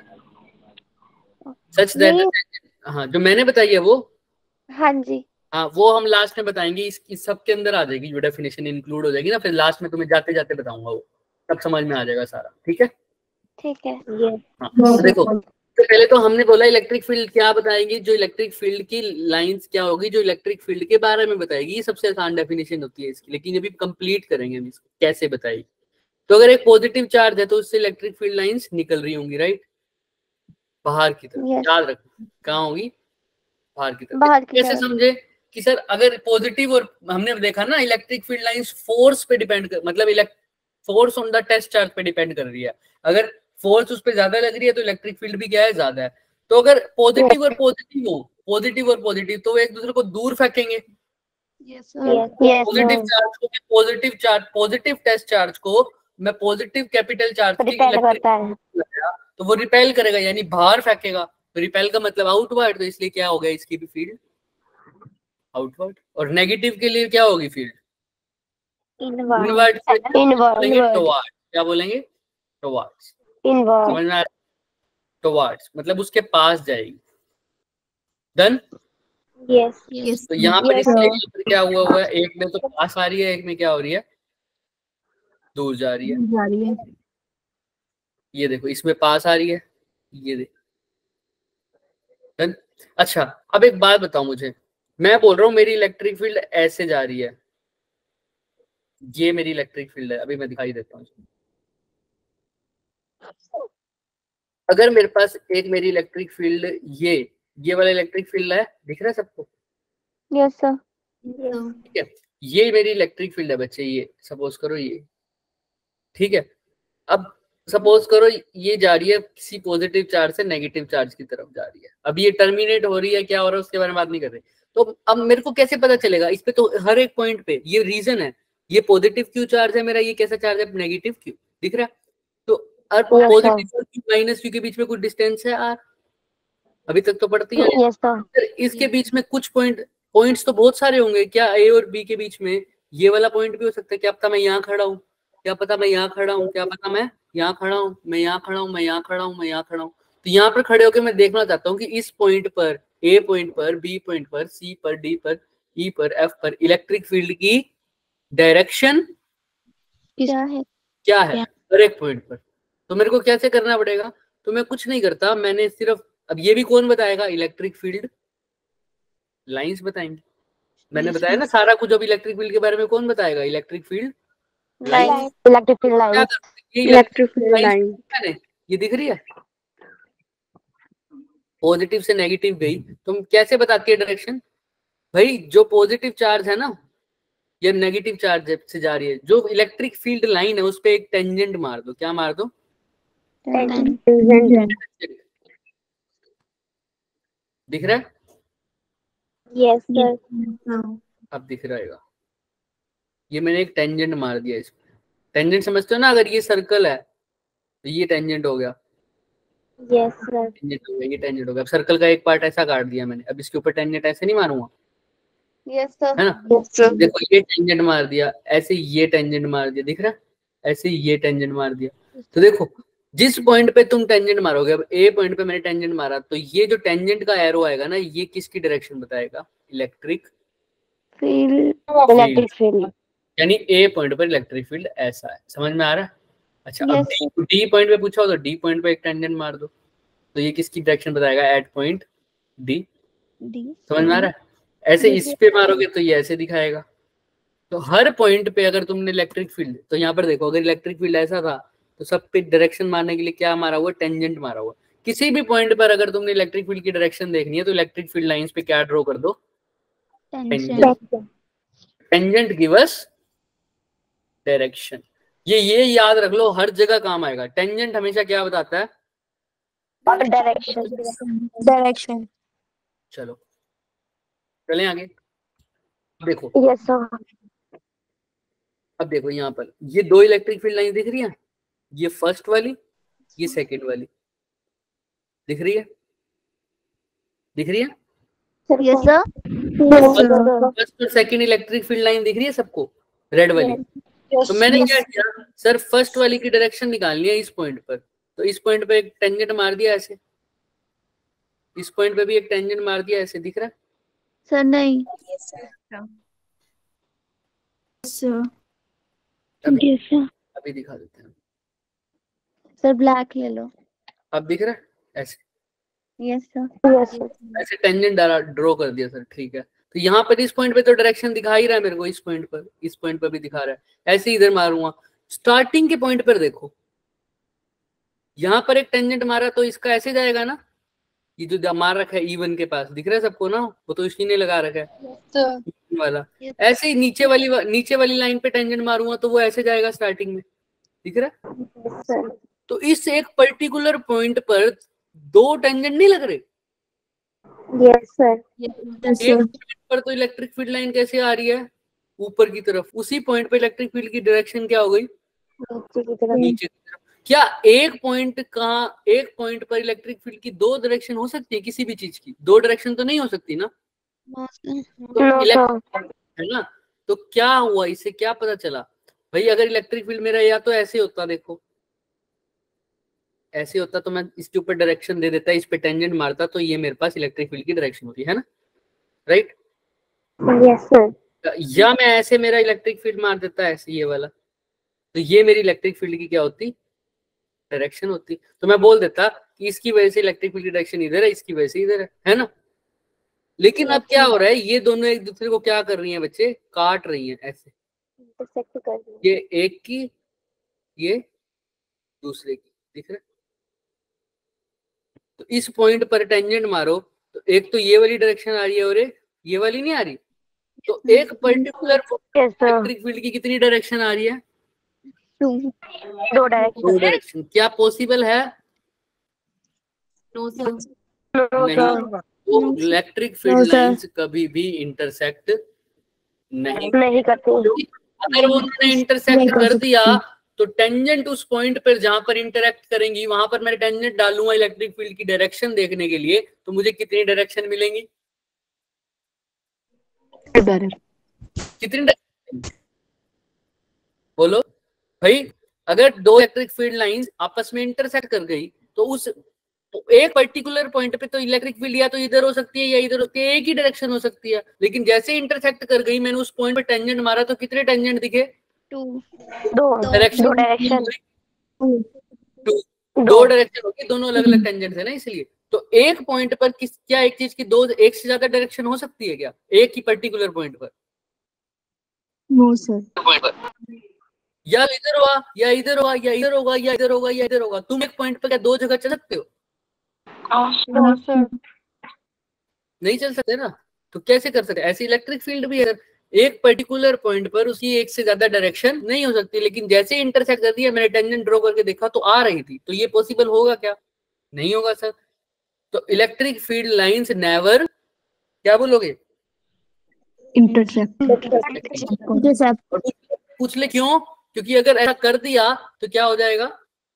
सच दैट, हाँ जो मैंने बताई है वो, हाँ जी। हाँ वो हम लास्ट में बताएंगे, इस सब के अंदर आ जाएगी, जो डेफिनेशन इंक्लूड हो जाएगी ना, फिर लास्ट में तुम्हें जाते जाते बताऊंगा, वो तब समझ में आ जाएगा सारा, ठीक है? ठीक है। हाँ, तो देखो, तो पहले तो हमने बोला इलेक्ट्रिक फील्ड क्या बताएगी, जो इलेक्ट्रिक फील्ड की लाइंस क्या होगी, जो इलेक्ट्रिक फील्ड के बारे में बताएगी। ये सबसे आसान डेफिनेशन होती है इसकी, लेकिन अभी कंप्लीट करेंगे हम इसको कैसे बताएगी। तो अगर एक पॉजिटिव चार्ज है तो उससे इलेक्ट्रिक फील्ड लाइंस निकल रही होंगी, राइट? बाहर की तरफ, याद रखो कहाँ होगी? बाहर की तरफ। कैसे समझे कि सर अगर पॉजिटिव, और हमने देखा ना इलेक्ट्रिक फील्ड लाइंस फोर्स पे डिपेंड कर, मतलब force on the test charge पे डिपेंड कर रही है। अगर फोर्स उस पे ज्यादा लग रही है तो इलेक्ट्रिक फील्ड भी क्या है? ज्यादा है। तो अगर पॉजिटिव और पॉजिटिव हो, पॉजिटिव और पॉजिटिव, तो वो एक दूसरे को दूर फेंकेंगे। पॉजिटिव चार्ज को, पॉजिटिव टेस्ट चार्ज को मैं पॉजिटिव कैपिटल चार्ज की तो वो रिपेल करेगा, यानी बाहर फेंकेगा। तो रिपेल का मतलब आउटवर्ड, तो इसलिए क्या हो गया इसकी भी फील्ड आउटवर्ड। और नेगेटिव के लिए क्या होगी फील्ड? इनवर्ड। टुवर्ड्स, क्या बोलेंगे? टुवर्ड्स। समझ में आ रहा है? टुवर्ड्स मतलब उसके पास जाएगी। डन? यस। तो यहाँ पर क्या हुआ है, एक में तो पास आ रही है, एक में क्या हो रही है? दूर जा रही है। ये देखो, इसमें पास आ रही है, ये देखो। डन? अच्छा, अब एक बात बताओ मुझे, मैं बोल रहा हूँ मेरी इलेक्ट्रिक फील्ड ऐसे जा रही है, ये मेरी इलेक्ट्रिक फील्ड है, अभी मैं दिखाई देता हूँ। अगर मेरे पास एक मेरी इलेक्ट्रिक फील्ड ये वाला इलेक्ट्रिक फील्ड है, दिख रहा है सबको? Yes sir. ठीक है, ये मेरी इलेक्ट्रिक फील्ड है बच्चे, ये सपोज करो ये, ठीक है। अब सपोज करो ये जा रही है किसी पॉजिटिव चार्ज से नेगेटिव चार्ज की तरफ जा रही है, अब ये टर्मिनेट हो रही है, क्या हो रहा है उसके बारे में बात नहीं कर रहे। तो अब मेरे को कैसे पता चलेगा इस पे, तो हर एक पॉइंट पे ये रीजन है, ये पॉजिटिव क्यू चार्ज है मेरा, ये कैसा चार्ज है नेगेटिव क्यू, दिख रहा है। तो पॉजिटिव और क्यू माइनस क्यू के बीच में कुछ डिस्टेंस है आर, अभी तक तो पढ़ती है। Yes sir. इसके बीच में कुछ पॉइंट्स तो बहुत सारे होंगे, क्या ए और बी के बीच में ये वाला पॉइंट भी हो सकता है, क्या पता मैं यहाँ खड़ा हूँ, क्या पता मैं यहाँ खड़ा हूँ, क्या पता मैं यहाँ खड़ा हूँ, मैं यहाँ खड़ा हूँ, मैं यहाँ खड़ा हूँ, मैं यहाँ खड़ा हूँ। तो यहाँ पर खड़े होकर मैं देखना चाहता हूँ कि इस पॉइंट पर, ए पॉइंट पर, बी पॉइंट पर, सी पर, डी पर, ई पर, एफ पर इलेक्ट्रिक फील्ड की डायरेक्शन क्या है हर एक पॉइंट पर। तो मेरे को कैसे करना पड़ेगा, तो मैं कुछ नहीं करता, मैंने सिर्फ, अब ये भी कौन बताएगा, इलेक्ट्रिक फील्ड लाइंस बताएंगे। मैंने बताया ना सारा कुछ, अब इलेक्ट्रिक फील्ड के बारे में कौन बताएगा, electric field line. Electric field line. Electric field line ये दिख रही है, पॉजिटिव से नेगेटिव गई, तुम कैसे बताती है डायरेक्शन, भाई जो पॉजिटिव चार्ज है ना या नेगेटिव चार्ज से जा रही है, जो इलेक्ट्रिक फील्ड लाइन है उस पे एक टेंजेंट मार दो, क्या मार दो, दिख रहा है, यस सर। अब दिख रहेगा, ये मैंने एक टेंजेंट मार दिया इसमें। टेंजेंट समझते हो ना, अगर ये सर्कल है तो ये टेंजेंट हो गया, यस सर। टेंजेंट हो गया, ये टेंजेंट हो गया। अब सर्कल का एक पार्ट ऐसा काट दिया मैंने, अब इसके ऊपर टेंजेंट ऐसे नहीं मारूंगा, है ना, देखो ये टेंजेंट मार दिया, ऐसे ये टेंजेंट मार दिया, दिख रहा है, ऐसे ये टेंजेंट मार दिया। तो देखो जिस पॉइंट पे तुम टेंजेंट मारोगे, अब ए पॉइंट पे मैंने टेंजेंट मारा, तो ये जो टेंजेंट का एरो आएगा ना, ये किसकी डायरेक्शन बताएगा, इलेक्ट्रिक इलेक्ट्रिक फील्ड। यानी ए पॉइंट पर इलेक्ट्रिक फील्ड ऐसा है, समझ में आ रहा है। अच्छा अब डी पॉइंट पे पूछा हो तो डी पॉइंट पे एक टेंजेंट मार दो, तो ये किसकी डायरेक्शन बताएगा, एट पॉइंट डी, समझ में आ रहा है। ऐसे इस पे मारोगे तो ये ऐसे दिखाएगा। तो हर पॉइंट पे अगर तुमने इलेक्ट्रिक फील्ड, तो यहाँ पर देखो अगर इलेक्ट्रिक फील्ड ऐसा था तो सब पे डायरेक्शन मारने के लिए क्या मारा हुआ, टेंजेंट मारा हुआ। किसी भी पॉइंट पर अगर तुमने इलेक्ट्रिक फील्ड की डायरेक्शन देखनी है तो इलेक्ट्रिक फील्ड लाइंस पे क्या ड्रॉ कर दो, टेंजेंट गिव अस डायरेक्शन। ये याद रख लो, हर जगह काम आएगा। टेंजेंट हमेशा क्या बताता है, डायरेक्शन। चलो चलें आगे, देखो यस सर। अब देखो यहाँ पर ये दो इलेक्ट्रिक फील्ड लाइन दिख रही है, ये फर्स्ट वाली, ये सेकंड वाली, दिख रही है, दिख रही है, यस सर। फर्स्ट और सेकंड इलेक्ट्रिक फील्ड लाइन दिख रही है सबको, रेड वाली। तो मैंने क्या किया सर, फर्स्ट वाली की डायरेक्शन निकालनी है इस पॉइंट पर, तो इस पॉइंट पे एक टेंजेंट मार दिया ऐसे, इस पॉइंट पे भी एक टेंजेंट मार दिया ऐसे, दिख रहा है सर नहीं, अभी दिखा देते हैं, सर ब्लैक ले लो। अब दिख रहा है ऐसे, यस सर। ऐसे टेंजेंट ड्रॉ कर दिया सर, ठीक है। तो यहाँ पर इस पॉइंट पे तो डायरेक्शन दिखा ही रहा है मेरे को, इस पॉइंट पर, इस पॉइंट पर भी दिखा रहा है, ऐसे इधर मारूंगा। स्टार्टिंग के पॉइंट पर देखो, यहाँ पर एक टेंजेंट मारा तो इसका ऐसे जाएगा ना, ये जो मार रखा है E1 के पास, दिख रहा है सबको ना, वो तो इसी ने लगा रखा है वाला। ऐसे ही नीचे वाली लाइन पे टेंजेंट मारूंगा तो वो ऐसे जाएगा स्टार्टिंग में, दिख रहा है। तो इस एक पर्टिकुलर पॉइंट पर दो टेंजेंट नहीं लग रहे, यस सर। एक पॉइंट पर तो इलेक्ट्रिक फील्ड लाइन कैसे आ रही है, ऊपर की तरफ, उसी पॉइंट पे इलेक्ट्रिक फील्ड की डायरेक्शन क्या हो गई, नीचे की तरफ। क्या एक पॉइंट पर इलेक्ट्रिक फील्ड की दो डायरेक्शन हो सकती है, किसी भी चीज की दो डायरेक्शन तो नहीं हो सकती ना, तो है ना। तो क्या हुआ, इससे क्या पता चला भाई, अगर इलेक्ट्रिक फील्ड मेरा या तो ऐसे होता, देखो ऐसे होता तो मैं इसके ऊपर डायरेक्शन दे देता, इस पे टेंजेंट मारता, तो ये मेरे पास इलेक्ट्रिक फील्ड की डायरेक्शन होती है ना, राइट। Yes sir. या मैं ऐसे मेरा इलेक्ट्रिक फील्ड मार देता ऐसे ये वाला, तो ये मेरी इलेक्ट्रिक फील्ड की क्या होती, डायरेक्शन होती। तो मैं बोल देता कि इसकी वजह से इलेक्ट्रिक फील्ड की डायरेक्शन इधर है, इसकी वजह से इधर है ना। लेकिन अब क्या हो रहा है, ये दोनों एक दूसरे को क्या कर रही हैं बच्चे, काट रही हैं ऐसे, ये एक की ये दूसरे की, दिख रहा है। तो इस पॉइंट पर टेंजेंट मारो तो एक तो ये वाली डायरेक्शन आ रही है और एक ये वाली नहीं आ रही, तो एक पर्टिकुलर इलेक्ट्रिक फील्ड की कितनी डायरेक्शन आ रही है, 2 दो डायरेक्शन। दो डायरेक्शन क्या पॉसिबल है? No sir. नहीं, वो electric field No, sir. Lines कभी भी इंटरसेक्ट नहीं नहीं करते। क्योंकि अगर वो उन्होंने इंटरसेक्ट कर दिया तो टेंजेंट उस पॉइंट पर जहां पर इंटरेक्ट करेंगी वहां पर मैं टेंजेंट डालूंगा इलेक्ट्रिक फील्ड की डायरेक्शन देखने के लिए, तो मुझे कितनी डायरेक्शन मिलेंगी? कितनी डायरेक्शन बोलो भाई? अगर दो इलेक्ट्रिक फील्ड लाइंस आपस में इंटरसेक्ट कर गई तो उस एक पर्टिकुलर पॉइंट पे तो इलेक्ट्रिक फील्ड या तो इधर हो सकती है या इधर हो सकती है, एक ही डायरेक्शन हो सकती है। लेकिन जैसे इंटरसेक्ट कर गई, मैंने उस पॉइंट पे टेंजेंट मारा तो कितने टेंजेंट दिखे? 2 दो डायरेक्शन डायरेक्शन। दो डायरेक्शन होगी, दोनों अलग अलग टेंजेंट है ना, इसलिए। तो एक पॉइंट पर क्या एक चीज की दो एक से ज्यादा डायरेक्शन हो सकती है क्या एक ही पर्टिकुलर पॉइंट पर? No, sir. या इधर होगा या इधर होगा या इधर होगा या इधर होगा या इधर होगा। तुम एक पॉइंट पर क्या दो जगह चल सकते हो? No sir. नहीं चल सकते ना। तो कैसे कर सकते? ऐसे इलेक्ट्रिक फील्ड भी है, एक पर्टिकुलर पॉइंट पर उसकी एक से ज्यादा डायरेक्शन नहीं हो सकती, लेकिन जैसे इंटरसेक्ट कर दिया, मैंने टेंजेंट ड्रॉ करके देखा तो आ रही थी, तो ये पॉसिबल होगा क्या? नहीं होगा सर। तो इलेक्ट्रिक फील्ड लाइंस नेवर, क्या बोलोगे? Intercept. और पूछ ले क्यों? क्योंकि अगर ऐसा कर दिया तो क्या हो जाएगा?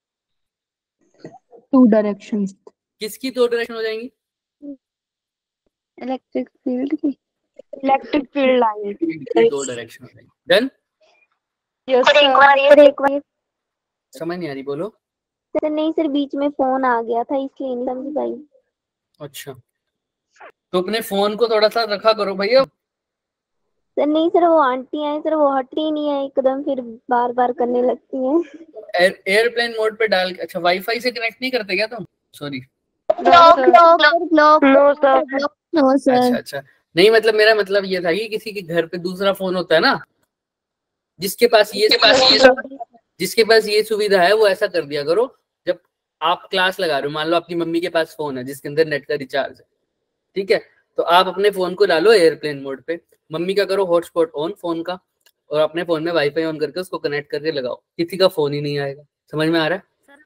Two directions. किसकी दो डायरेक्शन हो जाएंगी? इलेक्ट्रिक फील्ड की। Electric field line. दो डायरेक्शन हो जाएंगी। डन? Yes sir. एक बार समझ नहीं आ रही, बोलो। सर नहीं सर, बीच में फोन आ गया था इसलिए नहीं समझ पाई। अच्छा, तो अपने फोन को थोड़ा सा रखा करो भैया। सर नहीं सर, वो आंटी है सर, वो हटती नहीं है एकदम, फिर बार बार करने लगती हैं। एयरप्लेन मोड पे डाल के। अच्छा, वाईफाई से कनेक्ट नहीं करते क्या तुम? Sorry. Block no sir. No, अच्छा sir. अच्छा, नहीं मतलब मेरा मतलब ये था कि किसी के घर पे दूसरा फोन होता है ना, जिसके पास ये सुविधा है, वो ऐसा कर दिया करो। जब आप क्लास लगा रहे हो, मान लो आपकी मम्मी के पास फोन है जिसके अंदर नेट का रिचार्ज है, ठीक है, तो आप अपने फोन को डालो एयरप्लेन मोड पे, मम्मी का करो हॉटस्पॉट ऑन फोन का, और अपने फोन में वाईफाई ऑन करके उसको कनेक्ट करके लगाओ, किसी का फोन ही नहीं आएगा। समझ में आ रहा है?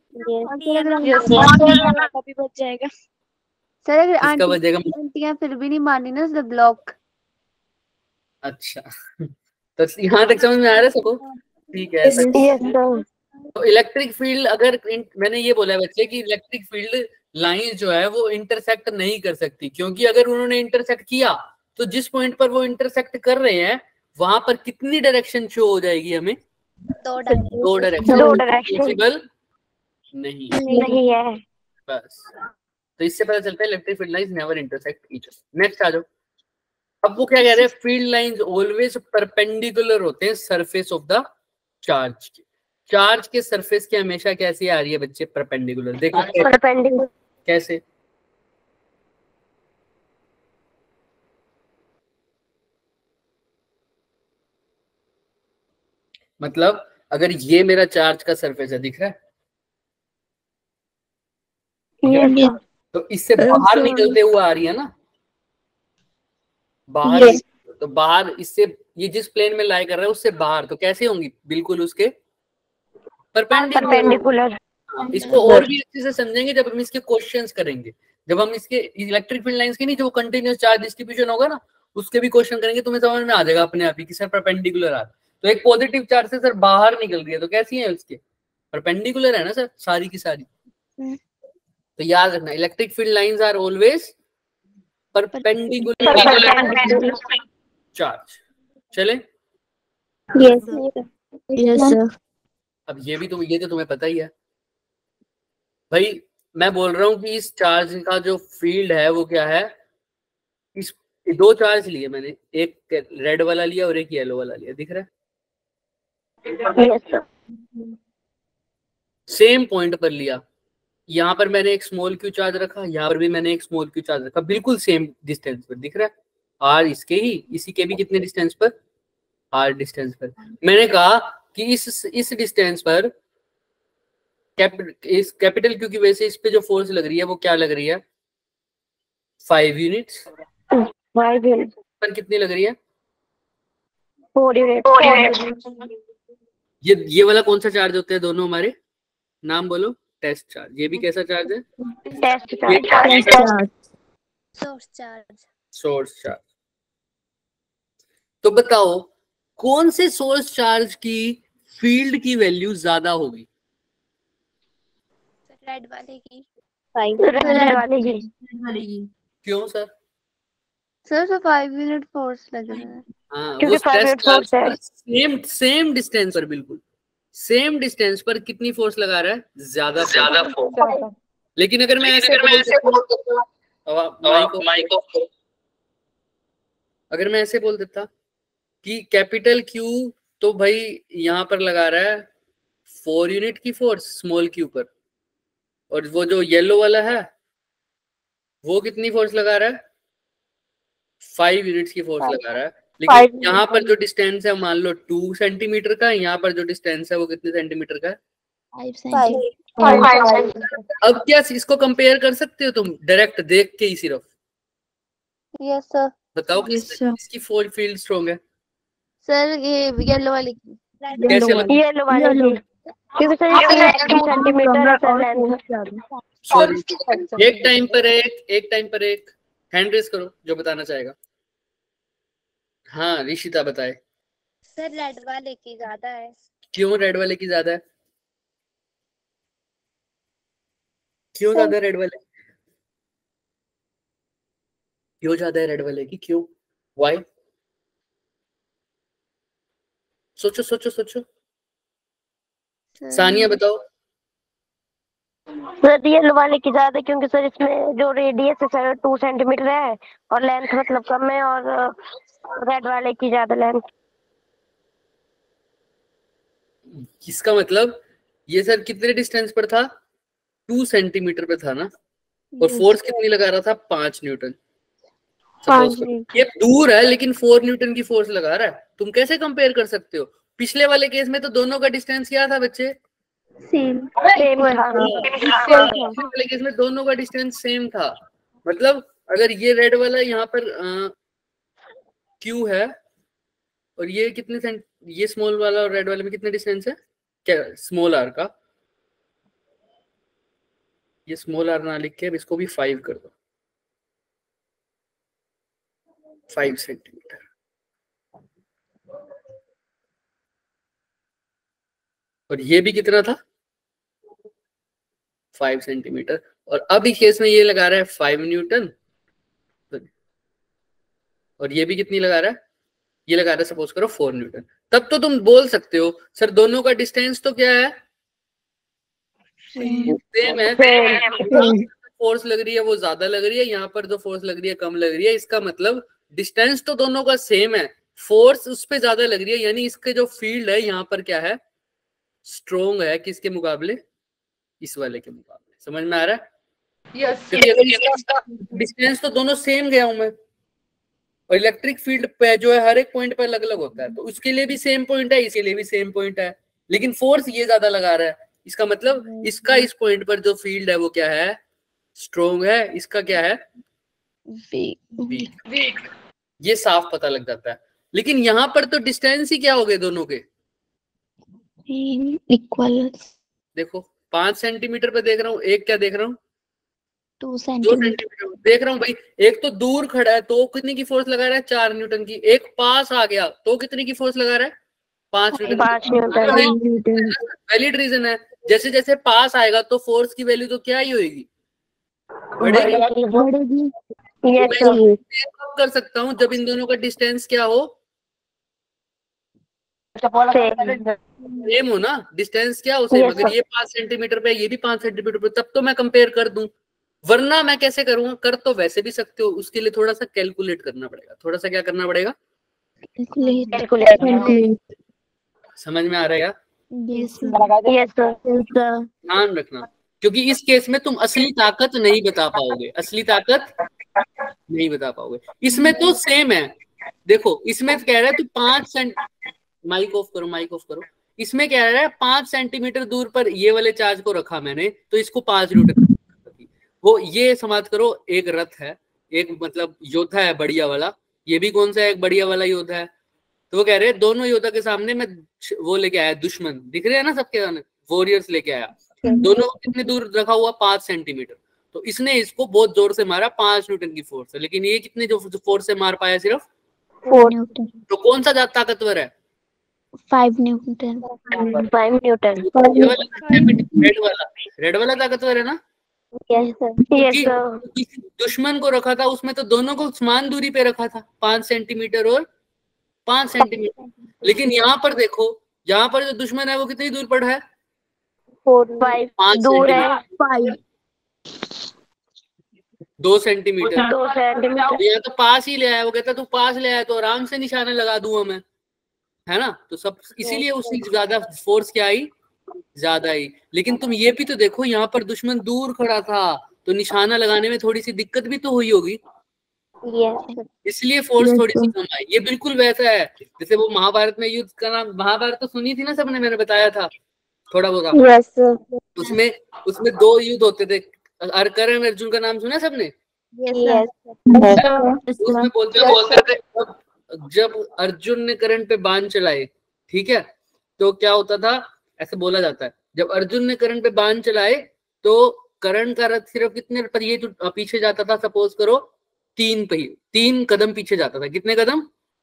कभी बच जाएगा। सर अगर किसका बजेगा? आंटियां फिर भी नहीं मानी ना उसका ब्लॉक। अच्छा तो यहाँ तक समझ में आ रहा है सबको? ठीक है, ऐसा। Yes sir. तो इलेक्ट्रिक फील्ड अगर मैंने ये बोला है बच्चे कि इलेक्ट्रिक फील्ड लाइन जो है वो इंटरसेक्ट नहीं कर सकती, क्योंकि अगर उन्होंने इंटरसेक्ट किया तो जिस पॉइंट पर वो इंटरसेक्ट कर रहे हैं वहां पर कितनी डायरेक्शन शो हो जाएगी हमें? दो दो डायरेक्शन। पॉसिबल नहीं है। बस। तो इससे पता चलता है electric field lines never intersect each other. Next आ जाओ। अब वो क्या कह रहे हैं? फील्ड लाइंस ऑलवेज परपेंडिकुलर होते हैं सरफेस ऑफ द चार्ज के। चार्ज के सरफेस की हमेशा कैसी आ रही है बच्चे? परपेंडिकुलर। देखो परपेंडिकुलर कैसे। मतलब अगर ये मेरा चार्ज का सरफेस है, दिख रहा है? तो इससे बाहर निकलते हुए आ रही है ना, बाहर। तो बाहर इससे, ये जिस प्लेन में लाई कर रहा है उससे बाहर, तो कैसे होंगी? बिल्कुल उसके परपेंडिकुलर। इसको और भी अच्छे से समझेंगे जब हम इसके क्वेश्चंस करेंगे। जब हम इसके इलेक्ट्रिक फील्ड लाइंस की नहीं, जो कंटिन्यूअस चार्ज डिस्ट्रीब्यूशन होगा ना, उसके भी क्वेश्चन करेंगे, तुम्हें समझ में आ जाएगा अपने आप ही कि सर परपेंडिकुलर आ रहा। तो एक पॉजिटिव चार्ज से सर बाहर निकल रही है, तो कैसी है उसके? परपेंडिकुलर है ना सर, सारी की सारी। तो याद रखना, electric field lines are always perpendicular charge. चले? Yes, sir. अब ये तो तुम्हें पता ही है भाई। मैं बोल रहा हूँ कि इस चार्ज का जो फील्ड है वो क्या है? इस दो चार्ज लिए मैंने, एक रेड वाला लिया और एक येलो वाला लिया, दिख रहा है? सेम पॉइंट पर लिया। यहाँ पर मैंने एक स्मॉल क्यू चार्ज रखा, यहाँ पर भी मैंने एक स्मॉल क्यू चार्ज रखा, बिल्कुल सेम डिस्टेंस पर, दिख रहा है? आर इसके ही, इसी के भी कितने डिस्टेंस पर? आर डिस्टेंस पर। मैंने कहा कि इस डिस्टेंस पर इस कैपिटल क्यू की वजह से इस पे जो फोर्स लग रही है वो क्या लग रही है? 5 यूनिट्स। 5 यूनिट्स पर कितनी लग रही है? 4 यूनिट्स। ये वाला कौन सा चार्ज होता है? दोनों हमारे नाम बोलो। Test charge. ये भी कैसा चार्ज है? टेस्ट ये charge. Charge. Source charge. Source charge. तो बताओ कौन से सोर्स चार्ज की फील्ड की वैल्यू ज्यादा होगी? रेड वाले की। रेड वाले की। क्यों सर? सर तो 5 मिनट फोर्स लग रहा है। हाँ, क्योंकि वो 5 टेस्ट मिनट चार्ज फोर्स है। पर सेम डिस्टेंस पर, बिल्कुल सेम डिस्टेंस पर कितनी फोर्स लगा रहा है? ज्यादा फोर्स। लेकिन अगर मैं ऐसे अगर मैं ऐसे बोल देता कि कैपिटल क्यू तो भाई यहाँ पर लगा रहा है 4 यूनिट की फोर्स स्मॉल क्यू पर, और वो जो येलो वाला है वो कितनी फोर्स लगा रहा है? 5 यूनिट्स की फोर्स लगा रहा है। लेकिन यहाँ पर जो डिस्टेंस है मान लो 2 सेंटीमीटर का, यहाँ पर जो डिस्टेंस है वो कितने सेंटीमीटर का है? 5 सेंटीमीटर। अब क्या इसको कंपेयर कर सकते हो तुम डायरेक्ट देख के ही सिर्फ? Yes sir. बताओ Yes, sir. किसकी फील्ड स्ट्रॉन्ग है? सर ये येलो वाले की। कैसे लगा? येलो वाले की। क्योंकि सर इसकी 2 सेंटीमीटर है सर लेंथ। सॉरी, एक टाइम पर एक हैंड रेस करो जो बताना चाहेगा। हाँ ऋषिता बताए। सर रेड वाले की ज्यादा है। क्यों रेड वाले की ज्यादा है? क्यों ज्यादा रेड वाले? क्यों ज्यादा है रेड वाले की? क्यों? व्हाई? सोचो सोचो सोचो। सानिया बताओ। सर येलो वाले की ज्यादा क्योंकि सर इसमें जो रेडियस है सर 2 सेंटीमीटर है और लेंथ मतलब कम है, और रेड वाले की ज्यादा लेंथ। इसका मतलब ये सर कितने डिस्टेंस पर था? 2 सेंटीमीटर पे था ना, और फोर्स कितनी लगा रहा था? 5 न्यूटन। सपोज ये दूर है लेकिन 4 न्यूटन की फोर्स लगा रहा है। तुम कैसे कंपेयर कर सकते हो? पिछले वाले केस में तो दोनों का डिस्टेंस क्या था बच्चे? सेम वाले केस में दोनों का डिस्टेंस सेम था। मतलब अगर ये रेड वाला यहाँ पर क्यू है और ये कितने ये स्मॉल वाला और रेड वाले में कितने डिस्टेंस है? क्या स्मॉल आर का? ये स्मॉल आर ना लिख के अब इसको भी 5 कर दो। 5 सेंटीमीटर। और ये भी कितना था? 5 सेंटीमीटर। और अब इस केस में ये लगा रहा है 5 न्यूटन, और ये भी कितनी लगा रहा है? ये लगा रहा है सपोज करो 4 न्यूटन। तब तो तुम बोल सकते हो सर दोनों का डिस्टेंस तो क्या है? सेम है। फोर्स लग रही है वो ज्यादा लग रही है, यहाँ पर जो फोर्स लग रही है कम लग रही है। इसका मतलब डिस्टेंस तो दोनों का सेम है, फोर्स उस पे ज्यादा लग रही है, यानी इसके जो फील्ड है यहाँ पर क्या है? स्ट्रोंग है। किसके मुकाबले? इस वाले के मुकाबले। समझ में आ रहा है? डिस्टेंस तो दोनों सेम गया हूं मैं, और इलेक्ट्रिक फील्ड पे जो है हर एक पॉइंट पर अलग अलग होता है, तो उसके लिए भी सेम पॉइंट है, इसके लिए भी सेम पॉइंट है, लेकिन फोर्स ये ज्यादा लगा रहा है। इसका मतलब इसका इस पॉइंट पर जो फील्ड है वो क्या है? स्ट्रोंग है। इसका क्या है? वीक। ये साफ पता लग जाता है। लेकिन यहाँ पर तो डिस्टेंस ही क्या हो गए दोनों के? इक्वल। देखो 5 सेंटीमीटर पे देख रहा हूँ, एक क्या देख रहा हूँ? 2 2 सेंटीमीटर। सेंटीमीटर देख रहा हूँ भाई। एक तो दूर खड़ा है तो कितनी की फोर्स लगा रहा है? 4 न्यूटन की। एक पास आ गया तो कितनी की फोर्स लगा रहा है? 5 न्यूटन। वैलिड रीजन है। जैसे जैसे पास आएगा तो फोर्स की वैल्यू तो क्या ही होगी? बढ़ेगी। कर सकता हूँ जब इन दोनों का डिस्टेंस क्या हो? सेम हो ना। डिस्टेंस क्या हो? सेम। अगर ये 5 सेंटीमीटर पे ये भी 5 सेंटीमीटर पे, तब तो मैं कंपेयर कर दूं, वरना मैं कैसे करूंगा? कर तो वैसे भी सकते हो, उसके लिए थोड़ा सा कैलकुलेट करना पड़ेगा। थोड़ा सा क्या करना पड़ेगा? समझ में आ रहा है? ध्यान रखना, क्योंकि इस केस में तुम असली ताकत नहीं बता पाओगे। असली ताकत नहीं बता पाओगे। इसमें तो सेम है। देखो इसमें कह रहा है तू 5 माइक ऑफ करो, माइक ऑफ करो। इसमें क्या है? 5 सेंटीमीटर दूर पर ये वाले चार्ज को रखा मैंने, तो इसको 5 न्यूटन। वो ये समाप्त करो, एक रथ है, एक मतलब योद्धा है बढ़िया वाला। ये भी कौन सा है? एक बढ़िया वाला योद्धा है। तो वो कह रहे हैं दोनों योद्धा के सामने मैं वो लेके आया दुश्मन, दिख रहे हैं ना सबके सामने, वॉरियर्स लेके आया, दोनों को कितने दूर रखा हुआ 5 सेंटीमीटर। तो इसने इसको बहुत जोर से मारा 5 न्यूटन की फोर्स से, लेकिन ये कितने जो फोर्स से मार पाया सिर्फ 4 न्यूटन। तो कौन सा ज्यादा ताकतवर है? 5 न्यूटन। 5 न्यूटन। ये वाला रेड वाला ताकतवर है ना? यस क्योंकि सर। किसी दुश्मन को रखा था उसमें तो दोनों को समान दूरी पे रखा था, 5 सेंटीमीटर और 5 सेंटीमीटर। लेकिन यहाँ पर देखो, यहाँ पर जो दुश्मन है वो कितनी दूर पर है? 5 दूर है, 2 सेंटीमीटर। 2 सेंटीमीटर। यहाँ तो पास ही ले आया, वो कहता तू पास ले आया तो आराम से निशाना लगा दूंगा मैं, है ना? तो सब इसीलिए उसकी ज्यादा फोर्स क्या आई, ज्यादा आई। लेकिन तुम ये भी तो देखो, यहाँ पर दुश्मन दूर खड़ा था तो निशाना लगाने में थोड़ी सी दिक्कत भी तो हुई होगी, यस इसलिए फोर्स थोड़ी सी कम आई। ये बिल्कुल वैसा है जैसे वो महाभारत में युद्ध का नाम, महाभारत तो सुनी थी ना सबने, मैंने बताया था थोड़ा बहुत। यस उसमें 2 युद्ध होते थे, कर्ण अर्जुन का नाम सुना सबने? यस उसमें बोलते थे जब अर्जुन ने कर्ण पे बाण चलाए, ठीक है, तो क्या होता था, ऐसे बोला जाता है, जब अर्जुन ने कर्ण पे बाण चलाए तो कर्ण का रथ सिर्फ कितने पहिए पीछे जाता था? सपोज करो 3 कदम पीछे जाता था। कितने कदम?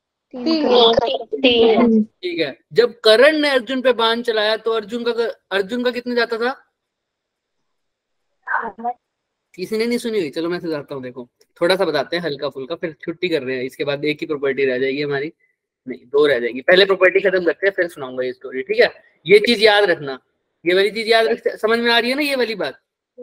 3। ठीक है। जब कर्ण ने अर्जुन पे बाण चलाया तो अर्जुन का कितने जाता था? किसी ने नहीं सुनी हुई? चलो मैं समझाता हूँ, देखो थोड़ा सा बताते हैं हल्का फुल्का, फिर छुट्टी कर रहे हैं। इसके बाद एक ही प्रॉपर्टी रह जाएगी हमारी, नहीं 2 रह जाएगी। पहले प्रॉपर्टी खत्म करते हैं फिर सुनाऊंगा ये स्टोरी, ठीक है? ये चीज याद रखना, ये वाली चीज याद रख, समझ में आ रही है ना ये वाली बात?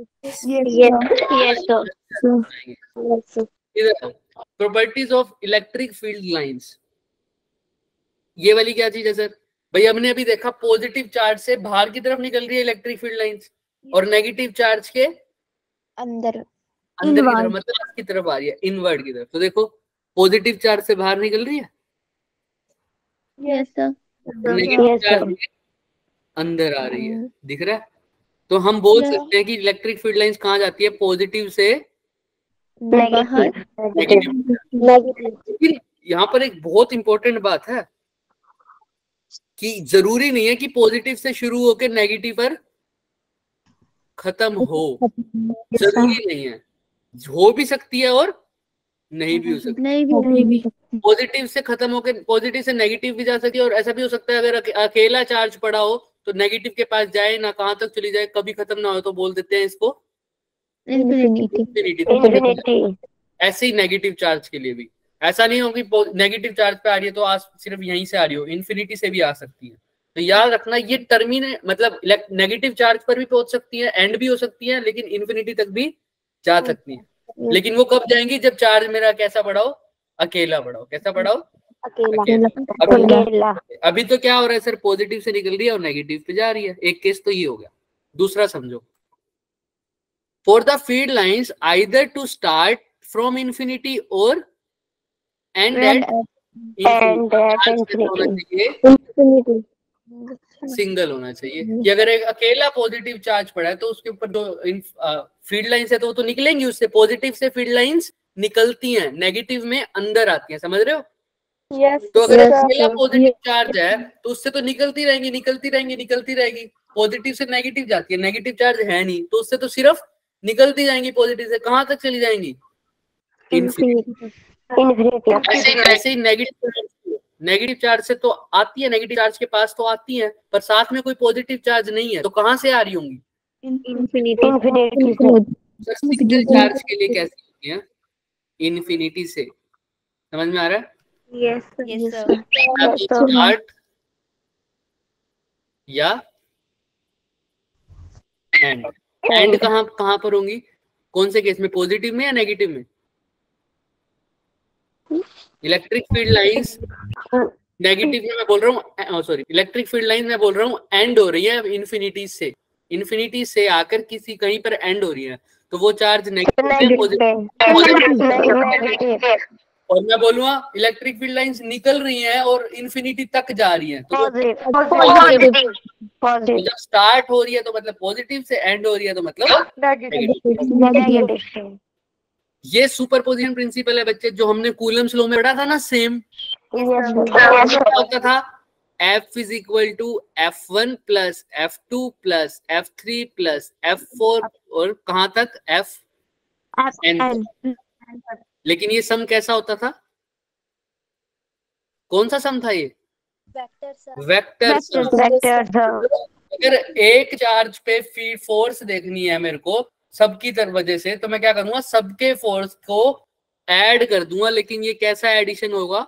Properties of electric field lines, ये वाली क्या चीज है सर? भाई हमने अभी देखा पॉजिटिव चार्ज से बाहर की तरफ निकल रही है इलेक्ट्रिक फील्ड लाइंस, और नेगेटिव चार्ज के अंदर की तरफ, मतलब की तरफ आ रही है, इनवर्ड की तरफ। तो देखो पॉजिटिव चार्ज से बाहर निकल रही है, यस सर, नेगेटिव चार्ज अंदर आ रही है, दिख रहा है? तो हम बोल सकते हैं कि इलेक्ट्रिक फील्ड लाइंस कहाँ जाती है? पॉजिटिव से नेगेटिव। यहाँ पर एक बहुत इंपॉर्टेंट बात है कि जरूरी नहीं है कि पॉजिटिव से शुरू होकर नेगेटिव पर खत्म हो, जरूरी नहीं है, हो भी सकती है और नहीं भी हो सकती। पॉजिटिव से खत्म होकर पॉजिटिव से नेगेटिव भी जा सकती है, और ऐसा भी हो सकता है अगर अकेला चार्ज पड़ा हो तो नेगेटिव के पास जाए ना, कहाँ तक चली जाए, कभी खत्म ना हो, तो बोल देते हैं इसको इंफिनिटी। ऐसे ही नेगेटिव चार्ज के लिए भी ऐसा नहीं हो कि नेगेटिव चार्ज पे आ रही है तो आज सिर्फ यहीं से आ रही हो, इन्फिनिटी से भी आ सकती है। तो याद रखना ये टर्मिनेट, मतलब नेगेटिव चार्ज पर भी पहुंच सकती है, एंड भी हो सकती है, लेकिन इन्फिनिटी तक भी जा सकती है। लेकिन वो कब जाएंगी? जब चार्ज मेरा कैसा बढ़ाओ? अकेला बढ़ाओ। कैसा बढ़ाओ? अकेला। अभी तो क्या हो रहा है सर? पॉजिटिव से निकल रही है और नेगेटिव पे जा रही है। एक केस तो ये हो गया। दूसरा समझो, for the field lines either to start from infinity और एंड एट इंफिनिटी, सिंगल होना चाहिए। कि अगर एक अकेला पॉजिटिव चार्ज पड़ा है तो उसके ऊपर 2 फील्ड लाइंस है तो वो तो निकलेंगी उससे। पॉजिटिव से फील्ड लाइंस निकलती हैं, नेगेटिव में अंदर आती हैं, समझ रहे हो? तो अगर अकेला पॉजिटिव चार्ज है तो उससे तो निकलती रहेंगी। पॉजिटिव से नेगेटिव जाती है, नेगेटिव चार्ज है नहीं तो उससे तो सिर्फ निकलती जाएंगी। पॉजिटिव से कहाँ तक चली जाएंगी? इन्फिनिटी। ऐसे ही नेगेटिव चार्ज से तो आती है, नेगेटिव चार्ज के पास तो आती है, पर साथ में कोई पॉजिटिव चार्ज नहीं है तो कहाँ से आ रही होंगी? इन्फिनिटी। सिंगल चार्ज के लिए कैसे होती है? इन्फिनिटी से। समझ में आ रहा है? Yes sir. स्टार्ट या एंड कहाँ पर होंगी? कौन से केस में? पॉजिटिव में या नेगेटिव में? इलेक्ट्रिक फील्ड लाइंस नेगेटिव में मैं बोल रहा हूँ, सॉरी, इलेक्ट्रिक फील्ड लाइन में बोल रहा हूँ एंड हो रही है इन्फिनिटी से आकर किसी कहीं पर एंड हो रही है, तो वो चार्ज नेगेटिव है। और मैं बोलूँगा इलेक्ट्रिक फील्ड लाइंस निकल रही हैं और इन्फिनिटी तक जा रही हैं, तो जब स्टार्ट हो रही है तो मतलब पॉजिटिव से, एंड हो रही है तो मतलब नेगेटिव। ये सुपरपोजिशन प्रिंसिपल है बच्चे, जो हमने कूलम्स लॉ में पढ़ा था ना, सेम Yes, क्या sir. होता था? F is equal to F1 plus F2 plus F3 plus F4 और कहाँ तक Fn। लेकिन ये सम कैसा होता था? कौन सा सम था ये? Vector sum. Vector, sir. अगर एक चार्ज पे फीड फोर्स देखनी है मेरे को सबकी तरफ वजह से, तो मैं क्या करूंगा? सबके फोर्स को ऐड कर दूंगा। लेकिन ये कैसा एडिशन होगा?